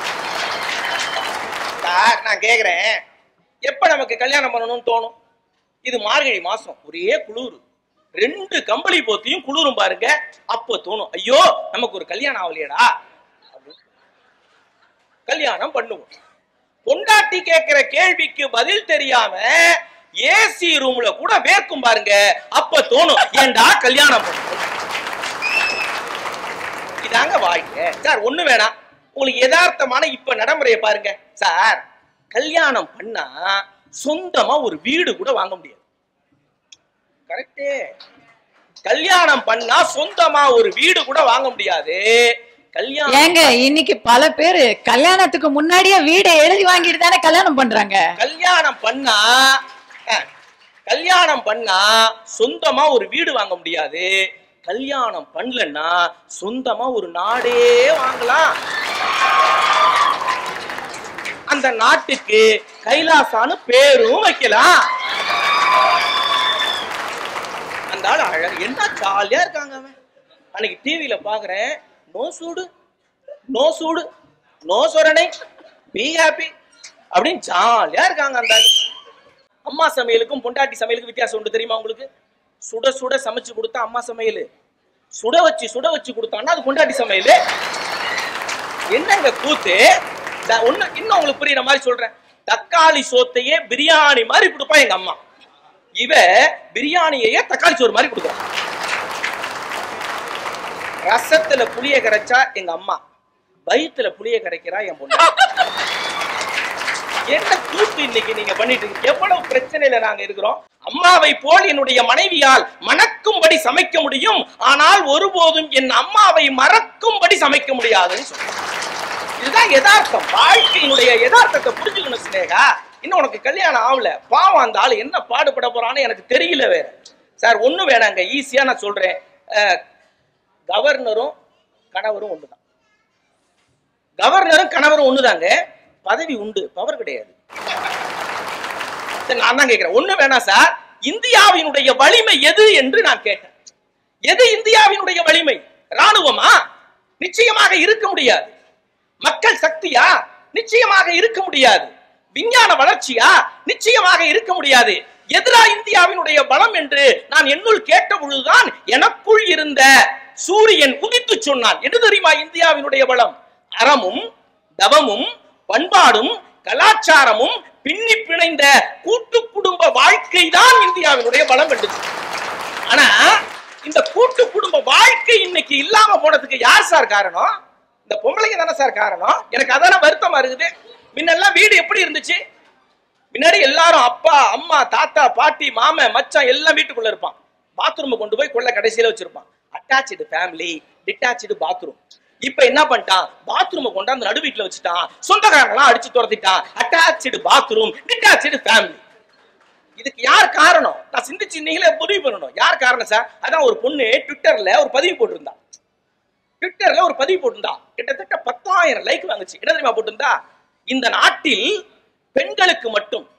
D: நான் கேக்குறேன், எப்ப நமக்கு கல்யாணம் பண்ணணும்னு தோணும்? இது மார்கழி மாசம், ஒரே குளிர், 2 கம்பளி போத்தியும் குளிரும் பாருங்க, அப்ப தோணும் ஐயோ நமக்கு ஒரு கல்யாணம் ஆகலையடா. கல்யாணம் பண்ணுவோம். பொண்டாட்டி கேட்கிற கேள்விக்கு பதில் தெரியாம ஏசி ரூம்ல கூட வேர்க்கும் பாருங்க, அப்ப தோணும் ஏண்டா கல்யாணம் பண்ணுவோம். இதாங்க வாழ்க்கை சார். ஒண்ணு வேணாம், உங்களுக்கு யதார்த்தமான இப்ப நடைமுறையை பாருங்க சார். கல்யாணம் பண்ணா சொந்தமா ஒரு வீடு கூட வாங்க முடியாது. கரெக்டே. கல்யாணம் பண்ணா சொந்தமா ஒரு வீடு கூட வாங்க முடியாது. கல்யாணம்
A: ஏங்க இன்னைக்கு பல பேரு கல்யாணத்துக்கு முன்னாடியே வீடை எழுதி வாங்கிட்டு தானே கல்யாணம் பண்றாங்க.
D: கல்யாணம் பண்ணா சொந்தமா ஒரு வீடு வாங்க முடியாது. கல்யாணம் பண்ணலன்னா சொந்தமா ஒரு நாடே வாங்கலாம். அந்த நாட்டுக்கு கைலாசான்னு பேரும் வைக்கலாம். அந்த ஆள் அழகு, என்ன ஜாலியா இருக்காங்க. அவன் அன்னைக்கு டிவியில பாக்குறேன், நோ சூடு நோ சூடு நோ சொரணை பி ஹாப்பி அப்படின்னு ஜாலியா இருக்காங்க. அந்த அம்மா சமையலுக்கும் பொண்டாட்டி சமையலுக்கும் வித்தியாசம் உண்டு தெரியுமா உங்களுக்கு? சுட சுட சமைச்சு கொடுத்தா அம்மா சமையல், சுட வச்சு கொடுத்தான்னா அது பொண்டாட்டி சமையல். என்னங்க கூத்து? இன்னும் உங்களுக்கு புரியுற மாதிரி சொல்றேன். தக்காளி சோத்தையே பிரியாணி மாதிரி கொடுப்பா எங்க அம்மா, இவ பிரியாணியே தக்காளி சோறு மாதிரி கொடுக்குறான். ரசத்துல புளிய கரைச்சா எங்க அம்மா, வயிற்றுல புளிய கரைக்கிறா என் பொண்ணு. என்ன கூத்து இன்னைக்கு நீங்க பண்ணிட்டு? எவ்வளவு பிரச்சனையில நாங்க இருக்கிறோம். அம்மாவை போல் என்னுடைய மனைவியால் மணக்கும்படி சமைக்க முடியும், ஆனால் ஒருபோதும் என் அம்மாவை மறக்கும்படி சமைக்க முடியாதுன்னு சொல்றேன். இதுதான் யதார்த்தம். வாழ்க்கையினுடைய யதார்த்தத்தை புரிஞ்சுக்கணும் சினேகா. இன்னும் உனக்கு கல்யாணம் ஆகல, பாவம் அந்த ஆளு என்ன பாடுபட போறான்னு எனக்கு தெரியல. வேற சார் ஒண்ணு வேணாங்க, ஈஸியா நான் சொல்றேன். கவர்னரும் கணவரும் ஒண்ணுதான். கவர்னரும் கணவரும் ஒண்ணுதாங்க. பதவி உண்டு, பவர் கிடையாது. நான் தான் கேட்கிறேன், ஒண்ணு வேணா சார். இந்தியாவினுடைய வலிமை எது என்று நான் கேட்டேன். எது இந்தியாவினுடைய வலிமை? ராணுவமா? நிச்சயமாக இருக்க முடியாது. மக்கள் சக்தியா? நிச்சயமாக இருக்க முடியாது. விஞ்ஞான வளர்ச்சியா? நிச்சயமாக இருக்க முடியாது. எதிரா இந்தியாவினுடைய பலம் என்று நான் என்னுள் கேட்ட பொழுதுதான் எனக்குள் இருந்த சூரியன் உதித்து சொன்னான். என்ன தெரியுமா இந்தியாவினுடைய பலம்? அறமும் தவமும் பண்பாடும் கலாச்சாரமும் பின்னி பிணைந்த கூட்டு குடும்ப வாழ்க்கை தான் இந்தியாவினுடைய பலம் என்று. ஆனா இந்த கூட்டு குடும்ப வாழ்க்கை இன்னைக்கு இல்லாம போனதுக்கு யார் சார் காரணம்? இந்த பொம்பளைங்க தானே சார் காரணம். எனக்கு அதான வருத்தமா இருக்குது. முன்னெல்லாம் வீடு எப்படி இருந்துச்சு? முன்னாடி எல்லாரும் அப்பா அம்மா தாத்தா பாட்டி மாமன் மச்சான் எல்லாம் வீட்டுக்குள்ள இருப்பான். பாத்ரூம் கொண்டு போய் கொள்ள கடைசியில வச்சிருப்பான். Attach family, detach bathroom. இப்ப என்ன பண்ணிட்டான்? பாத்ரூம் கொண்டாந்து நடு வீட்டுல வச்சுட்டான். சொந்தக்காரங்களாம் அடிச்சு துரத்திட்டான். Attach bathroom, detach family. இதுக்கு யார் காரணம்? நான் சிந்திச்சு நீங்களே முடிவு பண்ணணும். யார் காரணம் சார்? அதான் ஒரு பொண்ணு ட்விட்டர்ல ஒரு பதிவு போட்டிருந்தான். ட்விட்டர்ல ஒரு பதிவு போட்டிருந்தா, கிட்டத்தட்ட 10,000 லைக் வாங்குச்சு. என்ன தெரியுமா போட்டிருந்தா? இந்த நாட்டில் பெண்களுக்கு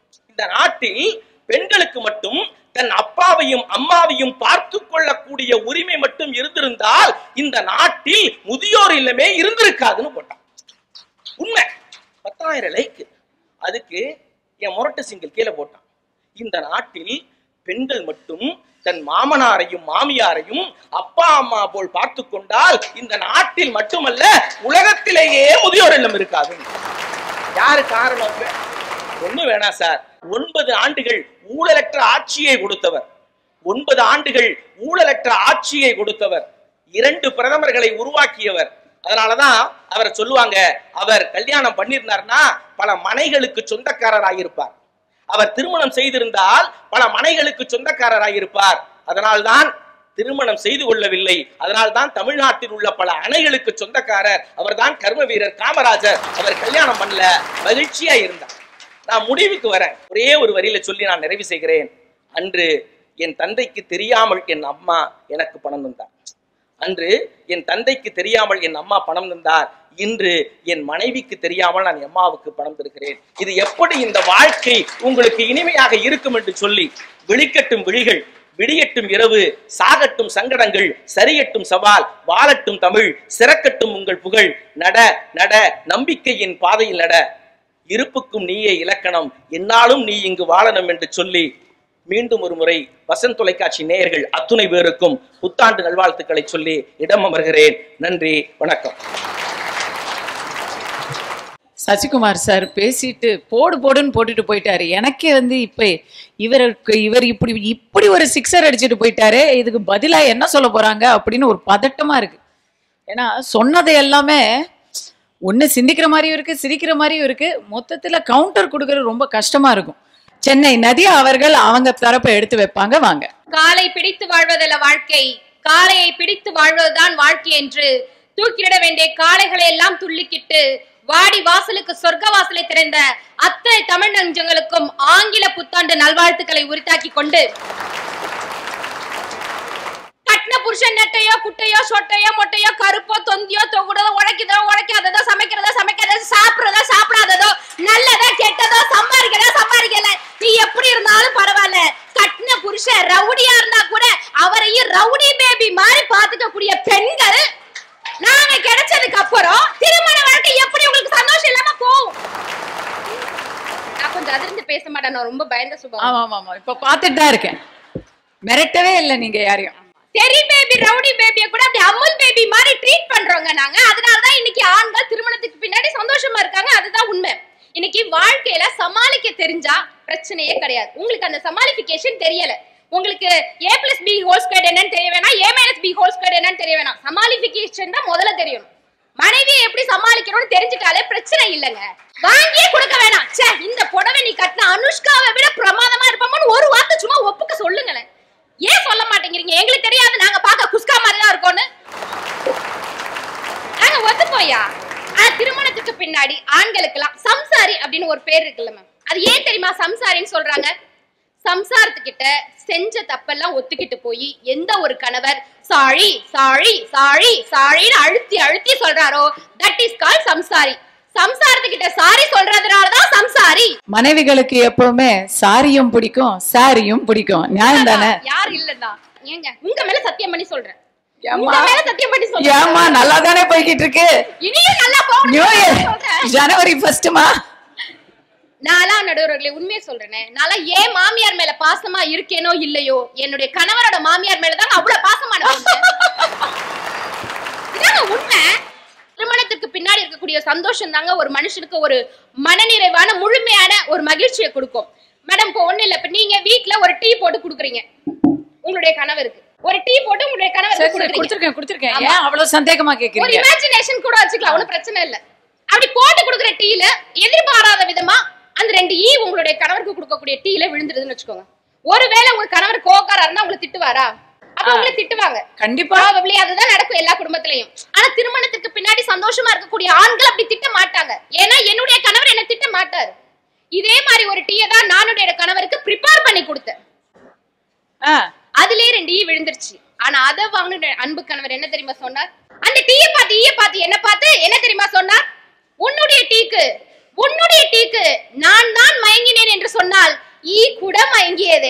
D: மட்டும் தன் அப்பாவையும் அம்மாவையும் பார்த்து கொள்ளக்கூடிய உரிமை மட்டும் இருந்திருந்தால் இந்த நாட்டில் முதியோர் இல்லமே இருந்திருக்காதுன்னு போட்டான். உண்மை. 10,000 லைக். அதுக்கு என் முரட்டு சிங்கிள் கீழே போட்டான், இந்த நாட்டில் பெண்கள் மட்டும் தன் மாமனாரையும் மாமியாரையும் அப்பா அம்மா போல் பார்த்து கொண்டால் இந்த நாட்டில் மட்டுமல்ல உலகத்திலேயே முதியோர் இல்லம் இருக்காது. யாரு காரணம்? ஒண்ணு வேணாம் சார். 9 ஆண்டுகள் ஊழலற்ற ஆட்சியை கொடுத்தவர், 9 ஆண்டுகள் ஊழலற்ற ஆட்சியை கொடுத்தவர், 2 பிரதமர்களை உருவாக்கியவர். அதனாலதான் அவரை சொல்லுவாங்க, அவர் கல்யாணம் பண்ணிருந்தார்னா பல மனைகளுக்கு சொந்தக்காரராயிருப்பார். அவர் திருமணம் செய்திருந்தால் பல மனைகளுக்கு சொந்தக்காரராயிருப்பார். அதனால்தான் திருமணம் செய்து கொள்ளவில்லை. அதனால்தான் தமிழ்நாட்டில் உள்ள பல அணைகளுக்கு சொந்தக்காரர். அவர்தான் கர்ம வீரர் காமராஜர். அவர் கல்யாணம் பண்ணல, மகிழ்ச்சியா இருந்தார். நான் முடிவுக்கு வரேன். ஒரே ஒரு வரியில சொல்லி நான் நிறைவு செய்கிறேன். அன்று என் தந்தைக்கு தெரியாமல் என் அம்மா எனக்கு பணம் தந்தார். அன்று என் தந்தைக்கு தெரியாமல் என் அம்மா பணம் தந்தார். இன்று என் மனைவிக்கு தெரியாமல் நான் அம்மாவுக்கு பணம் தருகிறேன். இது எப்படி இந்த வாழ்க்கை உங்களுக்கு இனிமையாக இருக்கும் என்று சொல்லி, விழிக்கட்டும் விழிகள், விடியட்டும் இரவு, சாகட்டும் சங்கடங்கள், சரியட்டும் சவால், வாழட்டும் தமிழ், சிறக்கட்டும் உங்கள் புகழ், நட நட நம்பிக்கையின் பாதையில் நட, இருப்புக்கும் நீயே இலக்கணம், என்னாலும் நீ இங்கு வாழணும் என்று சொல்லி மீண்டும் ஒரு முறை வசந்த் தொலைக்காட்சி நேயர்கள் அத்துணை பேருக்கும் புத்தாண்டு நல்வாழ்த்துக்களை சொல்லி இடம் அமர்கிறேன். நன்றி, வணக்கம்.
A: சசிகுமார் சார் பேசிட்டு போடுன்னு போட்டுட்டு போயிட்டாரு. எனக்கே இப்ப இவர் இப்படி ஒரு சிக்ஸர் அடிச்சுட்டு போயிட்டாரு. இதுக்கு பதிலா என்ன சொல்ல போறாங்க அப்படின்னு ஒரு பதட்டமா இருக்கு. ஏன்னா சொன்னது எல்லாமே ஒண்ணு சிந்திக்கிற மாதிரியும் இருக்கு, சிரிக்கிற மாதிரியும் இருக்கு. மொத்தத்துல கவுண்டர் கொடுக்கறது ரொம்ப கஷ்டமா இருக்கும். சென்னை நதியா அவர்கள் அவங்க தரப்பை எடுத்து வைப்பாங்க. வாங்க.
E: காலை பிடித்து வாழ்வதல்ல வாழ்க்கை, காளையை பிடித்து வாழ்வதுதான் வாழ்க்கை என்று தூக்கிலிட வேண்டிய காளைகளை எல்லாம் துள்ளிக்கிட்டு வாடி வாசலுக்கு சொர்க்க வாசலை திறந்த அத்தனை தமிழ் நெஞ்சங்களுக்கும் ஆங்கில புத்தாண்டு நல்வாழ்த்துக்களை உரித்தாக்கி கொண்டு, கட்டின புருஷன் நெட்டையோ குட்டையோ சொட்டையோ மொட்டையோ கருப்போ தொந்தியோ தொகுடதோ உழைக்காததோ சமைக்காததோ சாப்பிடுறதோ சாப்பிடாததோ நல்லதோ கெட்டதோ சம்பாதிக்கல நீ எப்படி இருந்தாலும் பரவாயில்ல, கட்டின புருஷன் ரவுடியா இருந்தா கூட அவரையும் ரவுடி பேபி மாதிரி பாத்துக்கக்கூடிய பெண்கள் நாங்க கிடைச்சதுக்கு அப்புறம் திருமண வாழ்க்கை எப்படி உங்களுக்கு சந்தோஷம் இல்லாம போகும்? நான் கொஞ்சம் அதிர்ந்து பேச மாட்டேன், நான் ரொம்ப பயந்த சுபாவம்.
A: ஆமா இப்ப பாத்துட்டு தான் இருக்கேன். மிரட்டவே இல்லை நீங்க யாரையும்.
E: தெரி பேபி ரவுடி பேபிய கூட அப்படி அமுல் பேபி மாதிரி ட்ரீட் பண்றோங்க நாங்க. அதனாலதான் இன்னைக்கு ஆண்கள் திருமணத்துக்கு பின்னாடி சந்தோஷமா இருக்காங்க. அதுதான் உண்மை. இன்னைக்கு வாழ்க்கையில சமாளிக்க தெரிஞ்சா பிரச்சனையே கிடையாது. உங்களுக்கு அந்த சமாளிபிகேஷன் தெரியல, உங்களுக்கு a+b² என்னன்னு தெரிய வேணாம், a-b² என்னன்னு தெரிய வேணாம், சமாளிபிகேஷன் தான் முதல்ல தெரியணும். மனைவியை எப்படி சமாளிக்கணும்னு தெரிஞ்சுட்டாலே பிரச்சனை இல்லைங்க. வாங்கியே கொடுக்க வேணாம். சே, இந்த புடவை நீ கட்டின அனுஷ்காவை விட பிரமாதமா இருப்போம்னு ஒரு வார்த்தை சும்மா ஒப்புக்க சொல்லுங்களேன். ஏன் சொல்ல மாட்டேங்கிறீங்க? எங்களுக்கு தெரியாது, நாங்க பார்க்க குஸ்கா மாதிரி தான் இருக்கோன்னு நாங்க ஒத்துப்போயா? திருமணத்துக்கு பின்னாடி ஆண்களுக்கு எல்லாம் சம்சாரி அப்படின்னு ஒரு பேர் இருக்குல்ல மேம், அது ஏன் தெரியுமா சம்சாரின்னு சொல்றாங்க? சம்சாரத்துக்கிட்ட செஞ்ச தப்பெல்லாம் ஒத்துக்கிட்டு போய் எந்த ஒரு கணவர் சாரி சாரி சாரி சாரின்னு அழுத்தி சொல்றாரோ தட் இஸ் கால் சம்சாரி. சம்சாரத்துக்கிட்ட சாரி சொல்றதுனாலதான் சம்சாரி.
A: மனைவிகளுக்கு எப்பவுமே சாரியும் பிடிக்கும் சாரியும் பிடிக்கும். நியாயம் தானே?
E: யார் இல்லன்னா ஏங்க உங்க மேல சத்தியம் பண்ணி சொல்றேன்.
A: ஏமா நல்லா தானே போய்கிட்டு இருக்கு.
E: இனியும் நல்லா போகணும்.
A: நியூ இயர் ஜனவரி 1
E: நாளா நடுவர்களே உண்மையை சொல்றேனே, நாளா ஏன் மாமியார் மேல பாசமா இருக்கேனோ இல்லையோ, என்னுடைய கணவரோட மாமியார் மேலதான் அவ்வளவு பாசமானவங்க. இதாங்க உண்மை. திருமணத்துக்கு பின்னாடி இருக்கக்கூடிய சந்தோஷம் தாங்க ஒரு மனுஷனுக்கு ஒரு மனநிறைவான முழுமையான ஒரு மகிழ்ச்சியை கொடுக்கும். மேடம் இப்போ ஒண்ணு இல்ல, இப்ப நீங்க வீட்டுல ஒரு டீ போட்டு குடுக்குறீங்க உங்களுடைய கணவருக்கு, ஒரு டீ போட்டு உங்களுடைய கணவருக்கு
A: குடுத்துருக்கேன். ஏன் அவ்வளவு சந்தேகமா கேக்குறீங்க?
E: ஒரு இமேஜினேஷன் கூட வச்சுக்கலாம், ஒண்ணும் பிரச்சனை இல்ல. அப்படி போட்டு குடுக்குற டீல எதிர்பாராத விதமா அந்த 2 ஈ உங்களுடைய கணவருக்கு கொடுக்கக்கூடிய டீல விழுந்துருதுன்னு வச்சுக்கோங்க. ஒருவேளை உங்க கணவர் கோக்காரா இருந்தா உங்களை திட்டுவாரா? அப்ப உங்களை திட்டுவாங்க கண்டிப்பா. அதுதான் நடக்கும் எல்லா குடும்பத்திலையும். ஆனா திருமணத்துக்கு பின்னாடி சந்தோஷமா இருக்கக்கூடிய ஆண்கள் அப்படி திட்ட மாட்டாங்க. ஏன்னா என்னுடைய கணவர் என்ன திட்ட மாட்டாரு. இதே மாதிரி ஒரு டீயை தான் நானுடைய கணவருக்கு ப்ரிப்பேர் பண்ணி கொடுத்தேன். அதுலயே 2 ஈ விழுந்துருச்சு. ஆனா அதை வாங்கின அன்பு கணவர் என்ன தெரியுமா சொன்னார்? அந்த என்னுடைய டீயை பார்த்து என்ன பார்த்து என்ன தெரியுமா சொன்னார்? உன்னுடைய டீக்கு நான் தான் மயங்கினேன் என்று சொன்னால் ஈ கூட மயங்கியதே.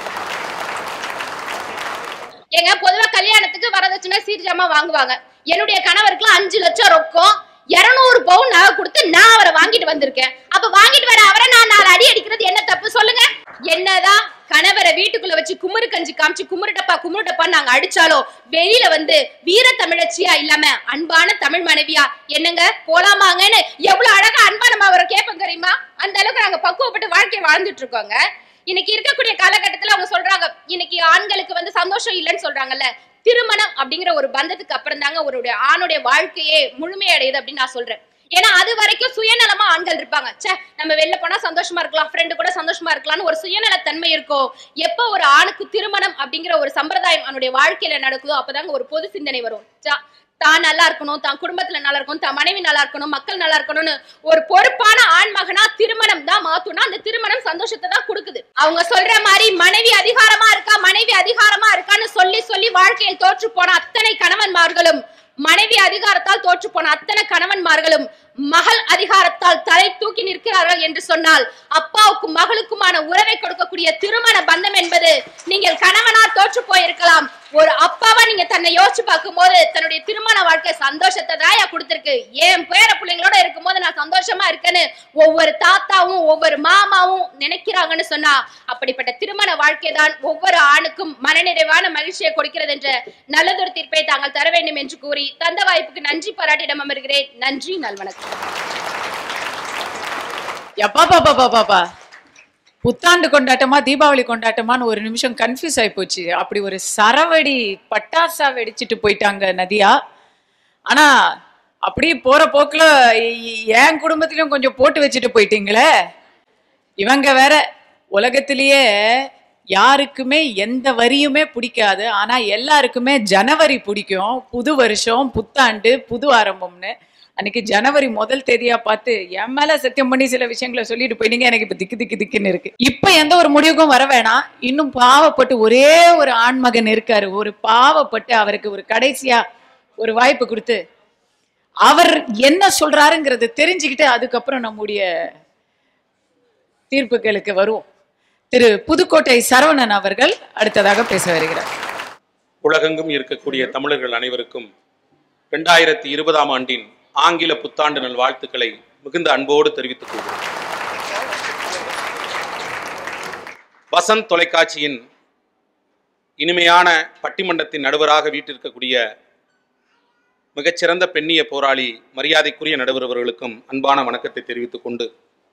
E: எங்க பொதுவா கல்யாணத்துக்கு வரதட்சணை சீர்ஜாமா வாங்குவாங்க. என்னுடைய கணவருக்கு 5 லட்சம் ரொக்கம் 200 பவுன் நகை கொடுத்து நான் அவரை வாங்கிட்டு வந்திருக்கேன். அப்ப வாங்கிட்டு வர அவரை நான் 4 அடி அடிக்கிறது என்ன தப்பு சொல்லுங்க? என்னதான் கணவரை வீட்டுக்குள்ள வச்சு குமுறு கஞ்சி காமிச்சு குமுறு நாங்க அடிச்சாலும் வெளியில வந்து வீர தமிழச்சியா இல்லாம அன்பான தமிழ் மனைவியா என்னங்க போலாமாங்கன்னு எவ்வளவு அழகா அன்பா நம்ம அவரை கேட்போம் தெரியுமா? அந்த அளவுக்கு நாங்க பக்குவப்பட்டு வாழ்க்கையை வாழ்ந்துட்டு இருக்கோங்க. இன்னைக்கு இருக்கக்கூடிய காலகட்டத்துல அவங்க சொல்றாங்க, இன்னைக்கு ஆண்களுக்கு வந்து சந்தோஷம் இல்லைன்னு சொல்றாங்கல்ல. திருமணம் அப்படிங்கிற ஒரு பந்தத்துக்கு அப்புறம் தாங்க ஒரு ஆணுடைய வாழ்க்கையே முழுமையடையுது அப்படின்னு நான் சொல்றேன். ஏன்னா அது வரைக்கும் சுயநலமா ஆண்கள் இருப்பாங்க. சே நம்ம வெளில போனா சந்தோஷமா இருக்கலாம், ஃப்ரெண்டு கூட சந்தோஷமா இருக்கலாம்னு ஒரு சுயநல தன்மை இருக்கும். எப்ப ஒரு ஆணுக்கு திருமணம் அப்படிங்கிற ஒரு சம்பிரதாயம் அவனுடைய வாழ்க்கையில நடக்குதோ அப்பதாங்க ஒரு பொது சிந்தனை வரும். தான் நல்லா இருக்கணும், தான் குடும்பத்துல நல்லா இருக்கணும், தான் மனைவி நல்லா இருக்கணும், மக்கள் நல்லா இருக்கணும்னு ஒரு பொறுப்பான ஆண் மகனா திருமணம் தான் மாத்தணும். அந்த திருமணம் சந்தோஷத்தை தான் கொடுக்குது. அவங்க சொல்ற மாதிரி மனைவி அதிகாரமா இருக்கான்னு சொல்லி வாழ்க்கையில் தோற்று போன அத்தனை கணவன்மார்களும், மனைவி அதிகாரத்தால் தோற்று போன அத்தனை கணவன்மார்களும் மகள் அதிகாரத்தால் தலை தூக்கி நிற்கிறார்கள் என்று சொன்னால் அப்பாவுக்கும் மகளுக்குமான உறவை கொடுக்கக்கூடிய திருமண பந்தம் என்பது நீங்கள் கணவனா தோற்று போயிருக்கலாம். ஒரு அப்பாவா நீங்க தன்னை யோசிச்சு பார்க்கும் போது தன்னுடைய திருமண வாழ்க்கை சந்தோஷத்தை தாயா கொடுத்திருக்கு. என் பேர பிள்ளைங்களோட இருக்கும் போது நான் சந்தோஷமா இருக்கேன்னு ஒவ்வொரு தாத்தாவும் ஒவ்வொரு மாமாவும் நினைக்கிறாங்கன்னு சொன்னா அப்படிப்பட்ட திருமண வாழ்க்கை தான் ஒவ்வொரு ஆணுக்கும் மனநிறைவான மகிழ்ச்சியை கொடுக்கிறது என்ற நல்லதொரு தீர்ப்பை தாங்கள் தர வேண்டும் என்று கூறி தந்த வாய்ப்புக்கு நன்றி பாராட்டி இடம் அமர்கிறேன். நன்றி, நல்வணக்கம்.
A: எப்பா புத்தாண்டு கொண்டாட்டமா தீபாவளி கொண்டாட்டமான்னு ஒரு நிமிஷம் கன்ஃபியூஸ் ஆகி போச்சு. அப்படி ஒரு சரவடி பட்டாசா வெடிச்சிட்டு போயிட்டாங்க நதியா. ஆனா அப்படியே போற போக்குல என் குடும்பத்திலயும் கொஞ்சம் போட்டு வச்சுட்டு போயிட்டீங்களே. இவங்க வேற உலகத்திலேயே யாருக்குமே எந்த வரியுமே பிடிக்காது, ஆனா எல்லாருக்குமே ஜனவரி பிடிக்கும். புது வருஷம், புத்தாண்டு, புது ஆரம்பம்னு. அன்னைக்கு ஜனவரி 1 தேதியா பார்த்து என் மேல சத்தியம் பண்ணி சில விஷயங்களை சொல்லிட்டு போயிட்டீங்க. எனக்கு இப்ப திக்குன்னு இருக்கு. இப்ப எந்த ஒரு முடிவுக்கும் வர வேணாம். இன்னும் பாவப்பட்டு ஒரே ஒரு ஆண்மகன் இருக்காரு, ஒரு பாவப்பட்டு அவருக்கு ஒரு கடைசியா ஒரு வாய்ப்பு கொடுத்து அவர் என்ன சொல்றாருங்கிறது தெரிஞ்சுக்கிட்டு அதுக்கப்புறம் நம்முடைய தீர்ப்புகளுக்கு வருவோம். திரு புதுக்கோட்டை சரவணன் அவர்கள் அடுத்ததாக பேச வருகிறார்.
F: உலகெங்கும் இருக்கக்கூடிய தமிழர்கள் அனைவருக்கும் 2020ஆம் ஆண்டின் ஆங்கில புத்தாண்டு நல் வாழ்த்துக்களை மிகுந்த அன்போடு தெரிவித்துக் கொள்கிறேன். வசந்த் தொலைக்காட்சியின் இனிமையான பட்டிமன்றத்தின் நடுவராக வீட்டிருக்கக்கூடிய மிகச்சிறந்த பெண்ணிய போராளி மரியாதைக்குரிய நடுவர் அவர்களுக்கும் அன்பான வணக்கத்தை தெரிவித்துக் கொண்டு,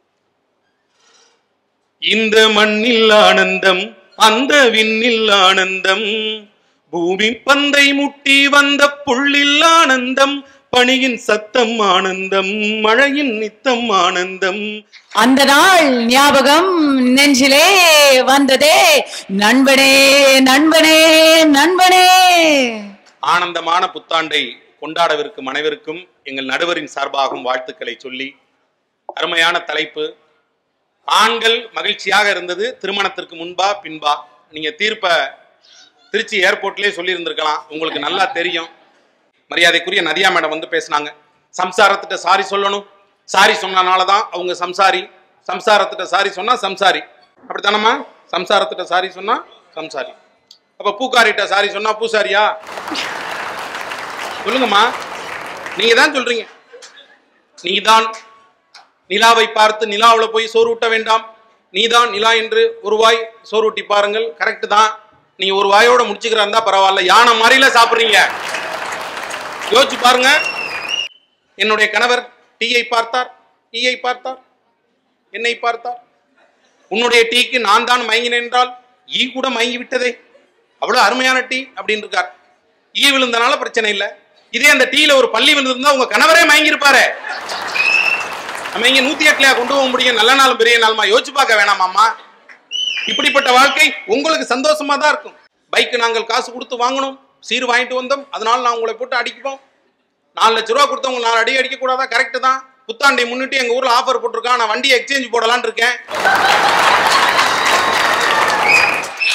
F: இந்த மண்ணில் ஆனந்தம் அந்த விண்ணில் ஆனந்தம், பூமி பந்தை முட்டி வந்த புள்ளில் ஆனந்தம், பணியின் சத்தம் ஆனந்தம், மழையின் நித்தம் ஆனந்தம்.
A: அந்த நாள் ஞாபகம் நெஞ்சிலே வந்ததே நண்பனே நண்பனே நண்பனே.
F: ஆனந்தமான புத்தாண்டை கொண்டாடவிருக்கும் அனைவருக்கும் எங்கள் நடுவரின் சார்பாகவும் வாழ்த்துக்களை சொல்லி, அருமையான தலைப்பு. ஆண்கள் மகிழ்ச்சியாக இருந்தது திருமணத்திற்கு முன்பா பின்பா? நீங்க தீர்ப்ப திருச்சி ஏர்போர்ட்லேயே சொல்லி இருந்திருக்கலாம், உங்களுக்கு நல்லா தெரியும். மரியாதைக்குரிய நதியா மேடம் வந்து பேசினாங்க, சம்சாரத்திட்ட சாரி சொல்லணும், சாரி சொன்னனாலதான் அவங்க சம்சாரி, சம்சாரத்திட்ட சாரி சொன்னா சம்சாரி. அப்படித்தானம்மா? சம்சாரத்திட்ட சாரி சொன்னா சம்சாரி. அப்ப பூக்காரிட்ட சாரி சொன்னா பூசாரியா? சொல்லுங்கம்மா, நீங்க தான் சொல்றீங்க. நீதான் நிலாவை பார்த்து நிலாவில் போய் சோறு ஊட்ட வேண்டாம், நீதான் நிலா என்று ஒரு வாய் சோறு ஊட்டி பாருங்கள். கரெக்ட் தான். நீங்க ஒரு வாயோட முடிச்சுக்கிறா இருந்தா பரவாயில்ல, யானை மாதிரில சாப்பிடுறீங்க. யோசிச்சு பாருங்க. என்னுடைய கணவர் டீயை பார்த்தார், டீயை பார்த்தார், என்னை பார்த்தார். உன்னுடைய டீக்கு நான் தான் மயங்கினேன் என்றால் ஈ கூட மயங்கி விட்டதே, அவ்வளவு அருமையான டீ அப்படின்னு இருக்கார். ஈ விழுந்தனால பிரச்சனை இல்லை. இதே அந்த டீல ஒரு பள்ளி விழுந்திருந்தா உங்க கணவரே மயங்கி இருப்பாரு. நம்ம இங்க 108 கொண்டு போக முடியும். நல்ல நாளும் பெரிய நாளுமா யோசிச்சு பார்க்க வேணாமாம்மா? இப்படிப்பட்ட வாழ்க்கை உங்களுக்கு சந்தோஷமா தான் இருக்கும். பைக்கு நாங்கள் காசு கொடுத்து வாங்கணும், சீர் வாங்கிட்டு வந்தோம், அதனால நான் உங்களை போட்டு அடிப்போம். 4 லட்ச ரூபா கொடுத்தவங்க 4 அடி அடிக்க கூடாதா? கரெக்ட் தான். புத்தாண்டை முன்னிட்டு எங்க ஊர்ல ஆஃபர் போட்டிருக்கான், நான் வண்டியை எக்ஸ்சேஞ்ச் போடலான்னு இருக்கேன்.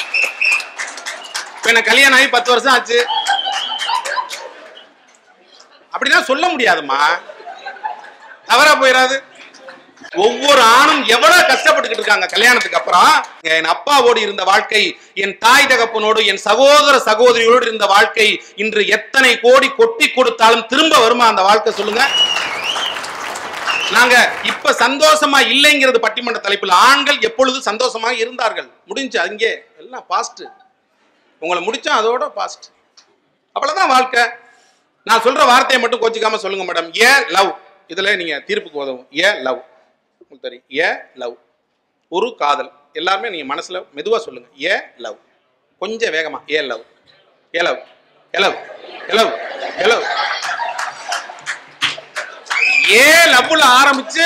F: இப்ப எனக்கு கல்யாணம் ஆகி 10 வருஷம் ஆச்சு. அப்படிதான் சொல்ல முடியாதுமா, தவறா போயிடாது. ஒவ்வொரு ஆணும் எவ்வளவு கஷ்டப்பட்டுக்கிட்டு இருக்காங்க கல்யாணத்துக்கு அப்புறம். என் அப்பாவோடு இருந்த வாழ்க்கை, என் தாய் தகப்பனோடு, என் சகோதர சகோதரிகளோடு இருந்த வாழ்க்கை இன்று எத்தனை கோடி கொட்டி கொடுத்தாலும் திரும்ப வருமா அந்த வாழ்க்கை சொல்லுங்க? நாங்க இப்ப சந்தோஷமா இல்லைங்கிறது பட்டிமன்ற தலைப்பில். ஆண்கள் எப்பொழுது சந்தோஷமா இருந்தார்கள், முடிஞ்சு அங்கே எல்லாம் பாஸ்ட். உங்களை முடிச்சோம் அதோட பாஸ்ட், அவ்வளவுதான் வாழ்க்கை. நான் சொல்ற வார்த்தையை மட்டும் கோச்சிக்காம சொல்லுங்க மேடம். ஏ லவ், இதுல நீங்க தீர்ப்புக்கு உதவும். ஏ லவ் உங்களுக்கு தெரியும். ஏ லவ் ஒரு காதல். எல்லாருமே நீங்க மனசுல மெதுவா சொல்லுங்க. ஏ லவ், கொஞ்சம் வேகமா. A love, A love, A love, A love, A love. A லவ்ல ஆரம்பிச்சு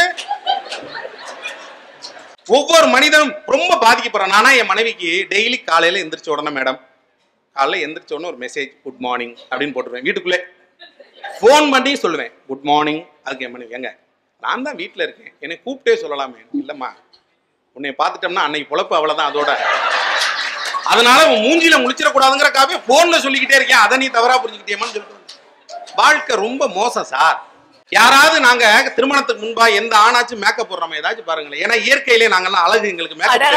F: ஒவ்வொரு மனிதனும் ரொம்ப பாதிக்கப்படுறான். நானா என் மனைவிக்கு டெய்லி காலையில எந்திரிச்ச உடனே மேடம், காலையில எந்திரிச்ச உடனே ஒரு மெசேஜ் குட் மார்னிங் அப்படின்னு போட்டுருவேன். வீட்டுக்குள்ளே போன் பண்ணி சொல்லுவேன் குட் மார்னிங். அதுக்கு என் மனைவி, எங்க நான் தான் வீட்டுல இருக்கேன், என்னை கூப்பிட்டே சொல்லலாமே. இல்லம்மா, உன்னை பார்த்துட்டோம்னா அன்னைக்கு பொழப்பு அவ்வளவுதான், அதோட அதனால உன் மூஞ்சில முழிச்சிடக்கூடாதுங்கிறக்காகவே போன்ல சொல்லிக்கிட்டே இருக்கேன். அதை நீ தவறா புரிஞ்சுக்கிட்டேமான்னு சொல்லிட்டு. வாழ்க்கை ரொம்ப மோசம் சார். யாராவது நாங்க திருமணத்துக்கு முன்பா எந்த ஆணாச்சும் மேக்கப் போடுறோம் ஏதாச்சும் பாருங்களேன். ஏன்னா இயற்கையிலே நாங்கெல்லாம் அழகு, எங்களுக்கு மேக்கப்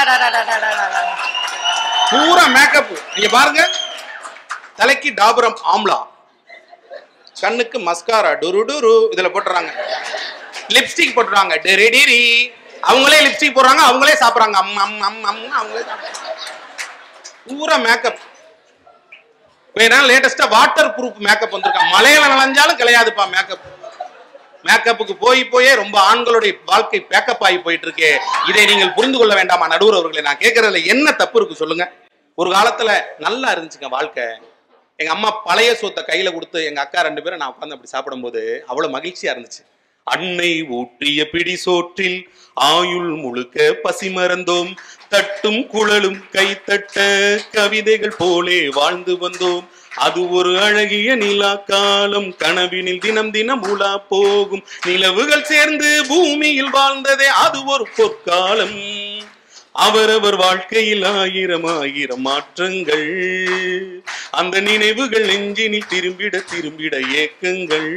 F: பூரா மேக்கப். நீங்க பாருங்க, தலைக்கு டாபரம் ஆம்லா, கண்ணுக்கு மஸ்காரா டுரு டுரு இதுல போட்டுறாங்க, லிப்ஸ்டிக் போட்டுறாங்க டெரி டெரி, அவங்களே லிப்ஸ்டிக் போடுறாங்க, அவங்களே சாப்பிடுறாங்க, அவங்களே பூரா மேக்கப். லேட்டஸ்டா வாட்டர் ப்ரூஃப் மேக்கப் வந்திருக்கான். மலையில நனைஞ்சாலும் கிடையாதுப்பா மேக்கப். மேக்கப்புக்கு போயே ரொம்ப ஆண்களுடைய வாழ்க்கை பேக்கப் ஆகி போயிட்டு இருக்கே. இதை நீங்கள் புரிந்து கொள்ள வேண்டாமா நடுவர் அவர்களை? நான் கேட்கறதுல என்ன தப்பு இருக்கு சொல்லுங்க? ஒரு காலத்துல நல்லா இருந்துச்சுங்க வாழ்க்கை. எங்க அம்மா பழைய சோத்தை கையில கொடுத்து எங்க அக்கா 2 பேரும் நான் உட்காந்து அப்படி சாப்பிடும் போது அவ்வளவு மகிழ்ச்சியா இருந்துச்சு. அன்னை ஊற்றிய பிடி சோற்றில் ஆயுள் முழுக்க பசி மறந்தோம், தட்டும் குழலும் கைத்தட்ட கவிதைகள் போலே வாழ்ந்து வந்தோம். அது ஒரு அழகிய நிலா காலம், கனவினில் தினம் தினம் உலா போகும் நிலவுகள் சேர்ந்து பூமியில் வாழ்ந்ததே அது ஒரு பொற்காலம். அவரவர் வாழ்க்கையில் ஆயிரம் ஆயிரம் மாற்றங்கள், அந்த நினைவுகள் நெஞ்சினில் திரும்பிட திரும்பிட ஏக்கங்கள்.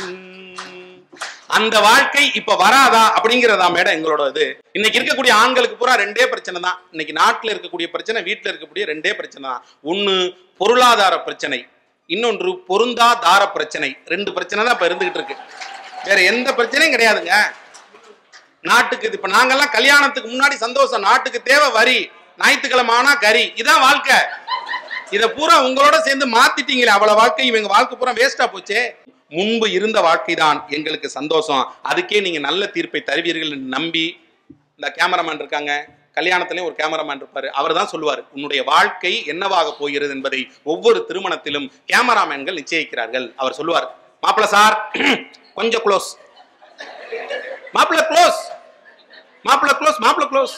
F: அந்த வாழ்க்கை இப்ப வராதா அப்படிங்கிறதா மேடம் எங்களோட இது. இன்னைக்கு இருக்கக்கூடிய ஆண்களுக்கு பூரா 2 பிரச்சனை தான். இன்னைக்கு நாட்டுல இருக்கக்கூடிய பிரச்சனை, வீட்டுல இருக்கக்கூடிய 2 பிரச்சனை தான். ஒண்ணு பொருளாதார பிரச்சனை, இன்னொன்று பொருந்தாதார பிரச்சனை. 2 பிரச்சனை தான் இப்ப இருந்துகிட்டு இருக்கு. வேற எந்த பிரச்சனையும் கிடையாதுங்க நாட்டுக்கு. இப்ப நாங்கெல்லாம் கல்யாணத்துக்கு முன்னாடி சந்தோஷம், நாட்டுக்கு தேவை வரி, ஞாயிற்றுக்கிழமை ஆனா கறி, இதான் வாழ்க்கை. இத பூரா உங்களோட சேர்ந்து மாத்திட்டீங்களே, அவ்வளவு வாழ்க்கை இவங்க வாழ்க்கை பூரா வேஸ்டா போச்சே. முன்பு இருந்த வாழ்க்கை தான் எங்களுக்கு சந்தோஷம், அதுக்கே நீங்க நல்ல தீர்ப்பை தருவீர்கள் நம்பி. இந்த கேமராமேன் இருக்காங்க, கல்யாணத்திலையும் ஒரு கேமராமேன் இருப்பாரு, அவர் தான் சொல்லுவார் உன்னுடைய வாழ்க்கை என்னவாக போகிறது என்பதை ஒவ்வொரு திருமணத்திலும் கேமராமேன்கள் நிச்சயிக்கிறார்கள். அவர் சொல்லுவார், மாப்பிள்ள சார் கொஞ்சம் க்ளோஸ், மாப்பிள்ள க்ளோஸ், மாப்பிள்ள க்ளோஸ், மாப்பிள்ள க்ளோஸ்.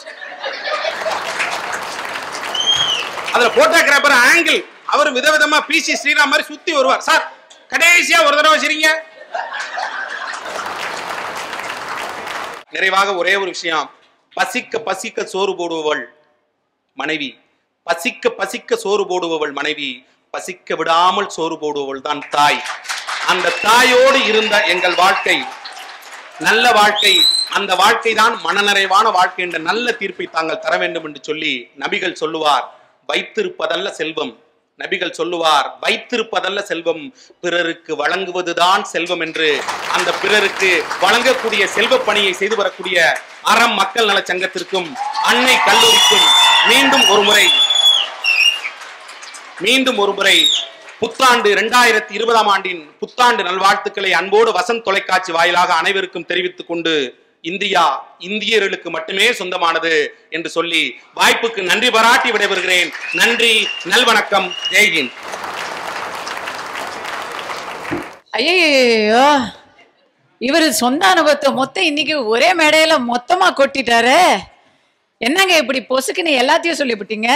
F: அதுல போட்டோகிராஃபர் ஆங்கிள் அவர் விதவிதமா பிசி ஸ்ரீராம் மாதிரி சுத்தி வருவார். சார் கடைசியா ஒரு தடவை சரிங்க. நிறைவாக ஒரே ஒரு விஷயம், பசிக்க பசிக்க சோறு போடுபவள் மனைவி, பசிக்க பசிக்க சோறு போடுபவள் மனைவி, பசிக்க விடாமல் சோறு போடுபவள் தான் தாய். அந்த தாயோடு இருந்த எங்கள் வாழ்க்கை நல்ல வாழ்க்கை, அந்த வாழ்க்கை தான் மனநிறைவான வாழ்க்கை என்ற நல்ல தீர்ப்பை தாங்கள் தர வேண்டும் என்று சொல்லி நபிகள் சொல்லுவார், வைத்திருப்பதல்ல செல்வம். நபிகள் சொல்லுவார், வைத்திருப்பதல்ல செல்வம், பிறருக்கு வழங்குவதுதான் செல்வம் என்று. அந்த பிறருக்கு வழங்கக்கூடிய செல்வ பணியை செய்து வரக்கூடிய அறம் மக்கள் நல சங்கத்திற்கும் அன்னை கல்லூரிக்கும் மீண்டும் ஒரு முறை புத்தாண்டு 2020ஆம் ஆண்டின் புத்தாண்டு நல்வாழ்த்துக்களை அன்போடு வசந்த் தொலைக்காட்சி வாயிலாக அனைவருக்கும் தெரிவித்துக் கொண்டு, இந்தியா இந்தியர்களுக்கு மட்டுமே சொந்தமானது என்று சொல்லி வாய்ப்புக்கு நன்றி பாராட்டி விடைபெறுகிறேன். நன்றி, நல்வணக்கம், ஜெய்ஹிந்த்.
A: ஐயோ, இவர் சொந்த அனுபவத்தை மொத்தம் இன்னைக்கு ஒரே மேடையில மொத்தமா கொட்டிட்டாரு. என்னங்க இப்படி பொசுக்குன்னு எல்லாத்தையும் சொல்லிவிட்டீங்க?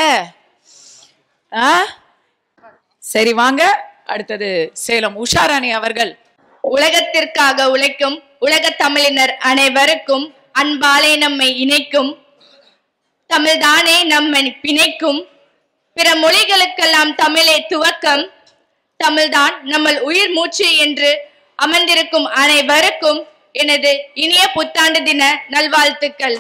A: சரி வாங்க, அடுத்தது சேலம் உஷாராணி அவர்கள்.
G: உலகத்திற்காக உழைக்கும் உலக தமிழினர் அனைவருக்கும் அன்பாலே நம்மை இணைக்கும், தமிழ்தானே நம்மை பிணைக்கும், பிற மொழிகளுக்கெல்லாம் தமிழே துவக்கம், தமிழ்தான் நம்ம உயிர் மூச்சு என்று அமர்ந்திருக்கும் அனைவருக்கும் எனது இனிய புத்தாண்டு தின நல்வாழ்த்துக்கள்.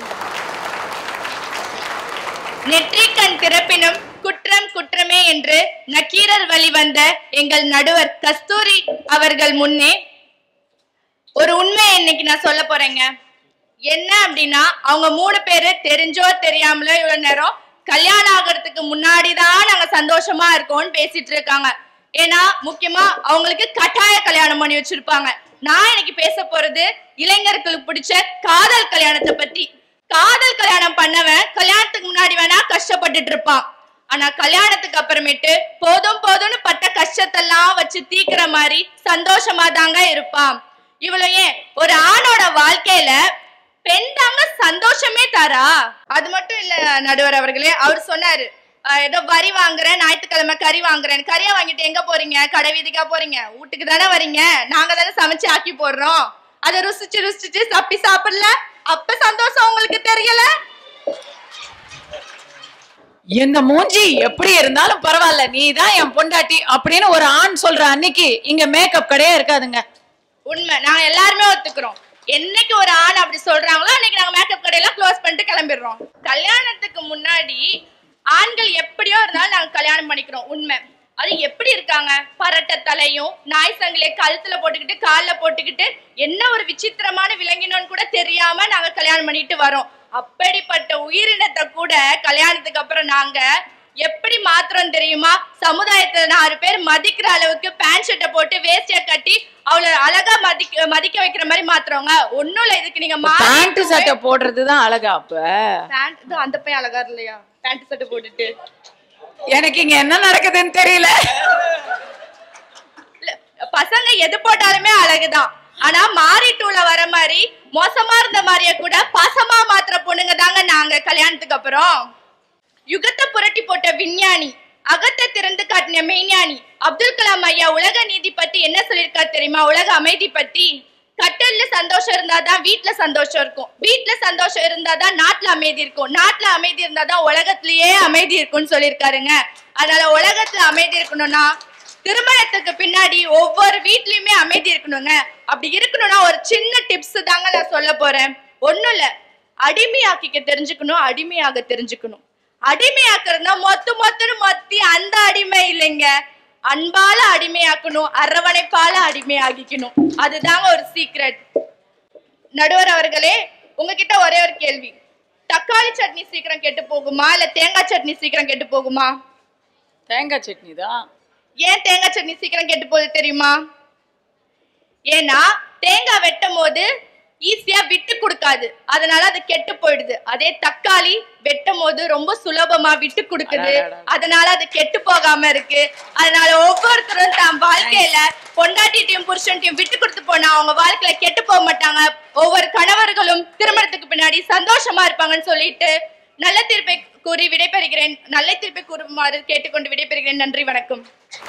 G: நெற்றிக்கண் திறப்பினும் குற்றம் குற்றமே என்று நக்கீரர் வழிவந்த எங்கள் நடுவர் கஸ்தூரி அவர்கள் முன்னே ஒரு உண்மையை இன்னைக்கு நான் சொல்ல போறேங்க. என்ன அப்படின்னா, அவங்க 3 பேரு தெரிஞ்சோ தெரியாமலோ இவ்வளவு நேரம் கல்யாணம் ஆகிறதுக்கு முன்னாடிதான் நாங்க சந்தோஷமா இருக்கோம்னு பேசிட்டு இருக்காங்க. ஏன்னா முக்கியமா அவங்களுக்கு கட்டாய கல்யாணம் பண்ணி வச்சிருப்பாங்க. நான் இன்னைக்கு பேச போறது இளைஞர்களுக்கு பிடிச்ச காதல் கல்யாணத்தை பத்தி. காதல் கல்யாணம் பண்ணவன் கல்யாணத்துக்கு முன்னாடி வேணா கஷ்டப்பட்டுட்டு இருப்பான். ஆனா கல்யாணத்துக்கு அப்புறமேட்டு போதும் போதும்னு பட்ட கஷ்டத்தெல்லாம் வச்சு தீக்கிற மாதிரி சந்தோஷமா தாங்க இருப்பான். இவ்வளவு ஏன், ஒரு ஆணோட வாழ்க்கையில பெண் தாங்க சந்தோஷமே தாரா? அது மட்டும் இல்ல நடுவர் அவர்களே, அவர் சொன்னாரு ஏதோ வரி வாங்குறேன், ஞாயிற்றுக்கிழமை கறி வாங்குறேன். கறியா வாங்கிட்டு எங்க போறீங்க? கடை வீதிக்கா போறீங்க? வீட்டுக்கு தானே வரீங்க, நாங்க தானே சமைச்சு ஆக்கி போடுறோம். அதை ருசிச்சு தப்பி சாப்பிடல, அப்ப சந்தோஷம் உங்களுக்கு தெரியல?
A: எந்த மூஞ்சி எப்படி இருந்தாலும் பரவாயில்ல, நீ தான் என் பொண்டாட்டி அப்படின்னு ஒரு ஆண் சொல்ற அன்னைக்கு இங்க மேக்கப் கடையே இருக்காதுங்க.
G: உண்மை, நாங்க எல்லாருமே ஒத்துக்கிறோம். என்னைக்கு ஒரு ஆண் அப்படி சொல்றாங்களோ அன்னைக்கு நாங்க மேக்கப் கடையெல்லாம் க்ளோஸ் பண்ணிட்டு கிளம்பிடுறோம். கல்யாணத்துக்கு முன்னாடி ஆண்கள் எப்படியோ இருந்தாலும் நாங்க கல்யாணம் பண்ணிக்கிறோம். உண்மை. அது எப்படி இருக்காங்க? பரட்ட தலையும் நாய் சங்கிலியை கழுத்துல போட்டுக்கிட்டு காலில் போட்டுக்கிட்டு என்ன ஒரு விசித்திரமான விலங்கினோன்னு கூட தெரியாம நாங்க கல்யாணம் பண்ணிட்டு வரோம். அப்படிப்பட்ட உயிரினத்தை கூட கல்யாணத்துக்கு அப்புறம் நாங்க எப்படி மாத்திரம் தெரியுமா? சமுதாயத்துல 4 பேர் மதிக்கிற அளவுக்கு பேண்ட் ஷர்ட்டை போட்டு வேஸ்டிய கட்டி அவளை அழகா மதிக்க வைக்கிற மாதிரி மாத்துறவங்க. ஒண்ணும் இல்ல, இதுக்கு நீங்க
A: பேண்ட் சட்டை போடுறதுதான் அழகா? அப்ப
G: பேண்ட் அந்த பையன் அழகா இல்லையா பேண்ட் சட்டை போட்டுட்டு?
A: எனக்கு இங்க என்ன நடக்குதுன்னு தெரியல.
G: பசங்க எது போட்டாலுமே அழகுதான். ஆனா மாறிட்டூல வர மாதிரி மோசமா இருந்த மாதிரியே கூட பாசமா மாத்திர பொண்ணுங்க தாங்க நாங்க கல்யாணத்துக்கு அப்புறம். யுகத்தை புரட்டி போட்ட விஞ்ஞானி, அகத்தை திறந்து காட்டின மெய்ஞானி அப்துல் கலாம் ஐயா உலக நீதி பத்தி என்ன சொல்லியிருக்காரு தெரியுமா? உலக அமைதி பத்தி. கட்டல்ல சந்தோஷம் இருந்தாதான் வீட்டுல சந்தோஷம் இருக்கும், வீட்டுல சந்தோஷம் இருந்தாதான் நாட்டுல அமைதி இருக்கும், நாட்டுல அமைதி இருந்தாதான் உலகத்திலேயே அமைதி இருக்கும்னு சொல்லியிருக்காருங்க. அதனால உலகத்துல அமைதி இருக்கணும்னா திருமணத்துக்கு பின்னாடி ஒவ்வொரு வீட்லயுமே அமைதி இருக்கணுங்க. அப்படி இருக்கணும்னா ஒரு சின்ன டிப்ஸ் தாங்க நான் சொல்ல போறேன். ஒண்ணும் இல்ல, அடிமையாக்கிக்க தெரிஞ்சுக்கணும், அடிமையாக தெரிஞ்சுக்கணும். அடிமையாக்குறதுனா மொத்தி அந்த அடிமை இல்லைங்க, அன்பால அடிமையாக்கணும், அரவணைப்பால அடிமையாகிக்கணும். அதுதாங்க ஒரு சீக்ரெட். நடுவர் அவர்களே, உங்ககிட்ட ஒரே ஒரு கேள்வி. தக்காளி சட்னி சீக்கிரம் கெட்டு போகுமா இல்ல தேங்காய் சட்னி சீக்கிரம் கெட்டு போகுமா?
A: தேங்காய் சட்னி தான்.
G: ஏன் தேங்காய் சட்னி சீக்கிரம் கெட்டு போகுது தெரியுமா? ஏன்னா தேங்காய் வெட்டும் போது ஈஸியா விட்டு கொடுக்காது, அதனால அது கெட்டு போயிடுது. அதே தக்காளி வெட்டும் போது ரொம்ப சுலபமா விட்டு கொடுக்குது, அதனால அது கெட்டு போகாம இருக்கு. அதனால ஒவ்வொருத்தரும் தான் வாழ்க்கையில பொண்டாட்டியும் புருஷன்டையும் விட்டு கொடுத்து போனா அவங்க வாழ்க்கையில கெட்டு போக மாட்டாங்க. ஒவ்வொரு கணவர்களும் திருமணத்துக்கு பின்னாடி சந்தோஷமா இருப்பாங்கன்னு சொல்லிட்டு நல்ல தீர்ப்பை கூறி விடைபெறுகிறேன். நல்ல தீர்ப்பை கூறுமாறு கேட்டுக்கொண்டு விடைபெறுகிறேன். நன்றி, வணக்கம்.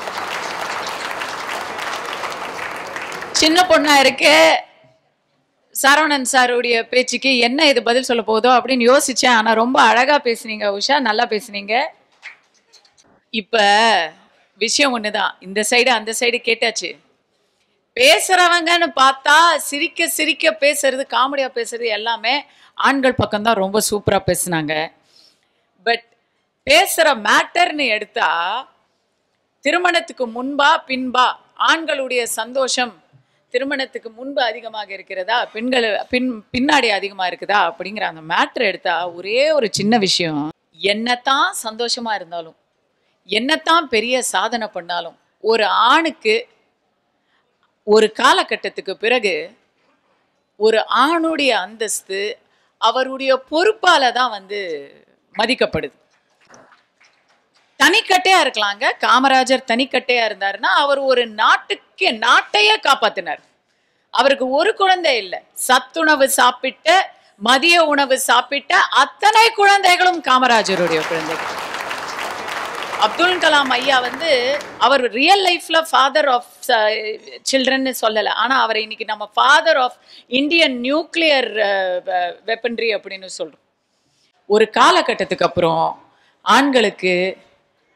A: சின்ன பொண்ணா இருக்கு, சரவணன் சாருடைய பேச்சுக்கு என்ன இது பதில் சொல்ல போதோ அப்படின்னு யோசிச்சேன். ஆனா ரொம்ப அழகா பேசுனீங்க உஷா, நல்லா பேசுனீங்க. இப்ப விஷயம் ஒண்ணுதான், இந்த சைடு அந்த சைடு கேட்டாச்சு. பேசுறவங்கன்னு பார்த்தா சிரிக்க சிரிக்க பேசுறது, காமெடியா பேசுறது எல்லாமே ஆண்கள் பக்கம்தான் ரொம்ப சூப்பரா பேசுனாங்க. பட் பேசுற மேட்டர்னு எடுத்தா திருமணத்துக்கு முன்பா பின்பா ஆண்களுடைய சந்தோஷம் திருமணத்துக்கு முன்பு அதிகமாக இருக்கிறதா, பின்னாடி அதிகமா இருக்குதா அப்படிங்கிற அந்த மேட்டர் எடுத்தா ஒரே ஒரு சின்ன விஷயம். என்னத்தான் சந்தோஷமா இருந்தாலும், என்னத்தான் பெரிய சாதனை பண்ணாலும், ஒரு ஆணுக்கு ஒரு காலகட்டத்துக்கு பிறகு ஒரு ஆணுடைய அந்தஸ்து அவருடைய பொறுப்பால தான் மதிக்கப்படுது. தனிக்கட்டையா இருக்கலாங்க. காமராஜர் தனிக்கட்டையா இருந்தாருன்னா அவர் ஒரு நாட்டையே காப்பாத்தினார். அவருக்கு ஒரு குழந்தை இல்லை, சத்துணவு சாப்பிட்ட மதிய உணவு சாப்பிட்ட அத்தனை குழந்தைகளும் காமராஜருடைய குழந்தைகள். அப்துல் கலாம் ஐயா அவர் ரியல் லைஃப்ல ஃபாதர் ஆஃப் சில்ட்ரன் சொல்லல, ஆனா அவரை இன்னைக்கு நம்ம father of Indian nuclear weaponry அப்படின்னு சொல்றோம். ஒரு காலகட்டத்துக்கு அப்புறம் ஆண்களுக்கு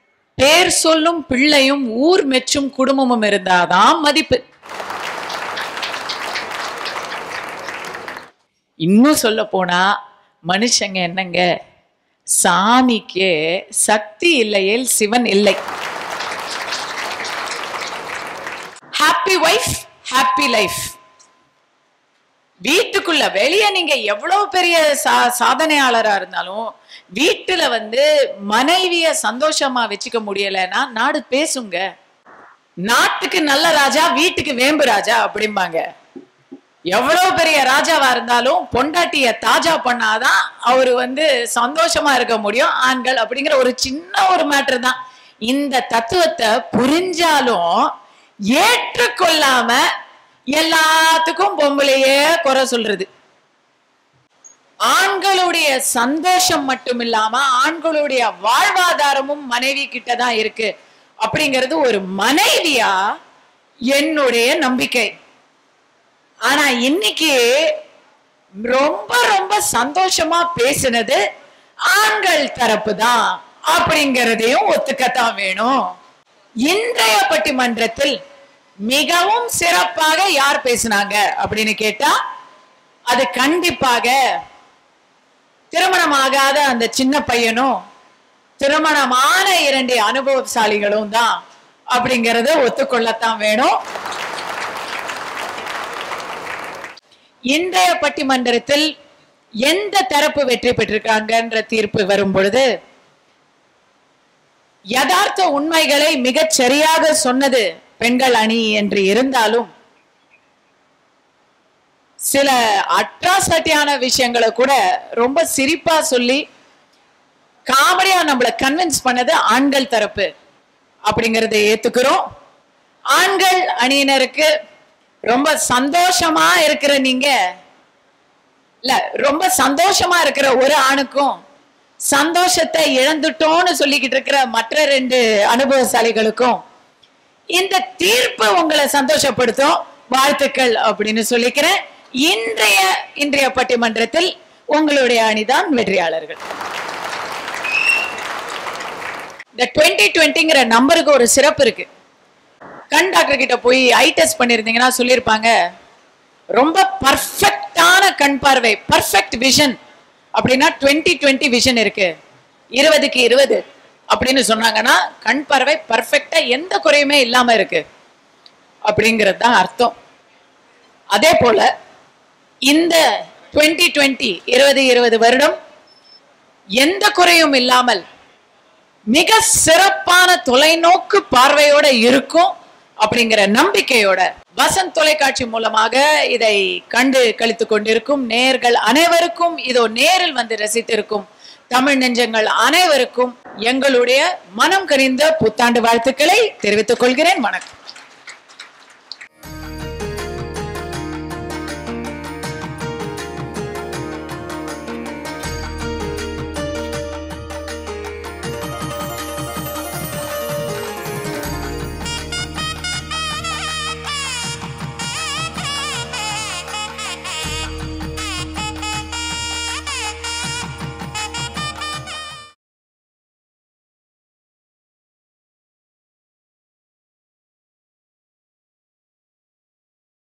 A: பேர் சொல்லும் பிள்ளையும் ஊர் மெச்சும் குடும்பமும் இருந்தாதான் மதிப்பு. இன்னும் சொல்ல போனா மனுஷங்க என்னங்க, சாமிக்கு சக்தி இல்லையேல் சிவன் இல்லை. Happy wife happy life. வீட்டுக்குள்ள, வெளியே நீங்க எவ்வளவு பெரிய சாதனையாளரா இருந்தாலும் வீட்டுல மனைவிய சந்தோஷமா வச்சுக்க முடியலன்னா நாடு பேசுங்க. நாட்டுக்கு நல்ல ராஜா, வீட்டுக்கு வேம்பு ராஜா அப்படிம்பாங்க. எவ்வளவு பெரிய ராஜாவா இருந்தாலும் பொண்டாட்டிய தாஜா பண்ணாதான் அவரு சந்தோஷமா இருக்க முடியும் ஆண்கள் அப்படிங்கிற ஒரு சின்ன ஒரு மேட்டர் தான். இந்த தத்துவத்தை புரிஞ்சாலும் ஏற்றுக்கொள்ளாம எல்லாத்துக்கும் பொம்பளையே குறை சொல்றது. ஆண்களுடைய சந்தோஷம் மட்டும் இல்லாம ஆண்களுடைய வாழ்வாதாரமும் மனைவி கிட்டதான் இருக்கு அப்படிங்கிறது ஒரு மனைவியா என்னுடைய நம்பிக்கை. ஆனா இன்னைக்கு ரொம்ப ரொம்ப சந்தோஷமா பேசினது ஆண்கள் தரப்பு தான் அப்படிங்கிறதையும் ஒத்துக்கத்தான் வேணும். இன்றைய பட்டிமன்றத்தில் மிகவும் சிறப்பாக யார் பேசினாங்க அப்படின்னு கேட்டா அது கண்டிப்பாக திருமணமாகாத அந்த சின்ன பையனும் திருமணமான 2 அனுபவசாலிகளும் தான் அப்படிங்கறத ஒத்துக்கொள்ளத்தான் வேணும். இன்றைய பட்டிமன்றத்தில் எந்த தரப்பு வெற்றி பெற்றிருக்காங்கன்ற தீர்ப்பு வரும் பொழுது யதார்த்த உண்மைகளை மிகச் சரியாக சொன்னது பெண்கள் அணி என்று இருந்தாலும் சில அட்ராசிட்டியான விஷயங்களை கூட ரொம்ப சிரிப்பா சொல்லி காமெடியா நம்மள கன்வின்ஸ் பண்ணது ஆண்கள் தரப்பு அப்படிங்கறதை ஏத்துக்கிறோம். ஆண்கள் அணியினருக்கு ரொம்ப சந்தோஷமா இருக்கிற நீங்க இல்ல, ரொம்ப சந்தோஷமா இருக்கிற ஒரு ஆணுக்கும் சந்தோஷத்தை இழந்துட்டோம்னு சொல்லிக்கிட்டு இருக்கிற மற்ற 2 அனுபவசாலிகளுக்கும் இந்த தீர்ப்பு உங்களை சந்தோஷப்படுத்தும். வாழ்த்துக்கள் அப்படின்னு சொல்லிக்கிறேன். இன்றைய பட்டிமன்றத்தில் உங்களுடைய அணிதான் வெற்றியாளர்கள். இந்த 2020ங்கிற நம்பருக்கு ஒரு சிறப்பு இருக்கு. கண் டாக்டர் கிட்ட போய் ஐ டெஸ்ட் பண்ணிருந்தீங்கன்னா சொல்லியிருப்பாங்க, ரொம்ப பர்ஃபெக்டான கண் பார்வை, பர்ஃபெக்ட் விஷன் அப்படின்னா 2020 விஷன் இருக்கு, 20க்கு 20 அப்படின்னு சொன்னாங்கன்னா கண் பார்வை பர்ஃபெக்டா எந்த குறையுமே இல்லாம இருக்கு அப்படிங்கிறது தான் அர்த்தம். அதே போல இந்த 2020 2020 வருடம் எந்த குறையும் இல்லாமல் மிக சிறப்பான தொலைநோக்கு பார்வையோட இருக்கும் அப்படிங்கிற நம்பிக்கையோட வசந்த் தொலைக்காட்சி மூலமாக இதை கண்டு கழித்துக் கொண்டிருக்கும் நேயர்கள் அனைவருக்கும், இதோ நேரில் ரசித்திருக்கும் தமிழ் நெஞ்சங்கள் அனைவருக்கும் எங்களுடைய மனம் கனிந்த புத்தாண்டு வாழ்த்துக்களை தெரிவித்துக் கொள்கிறேன். வணக்கம்.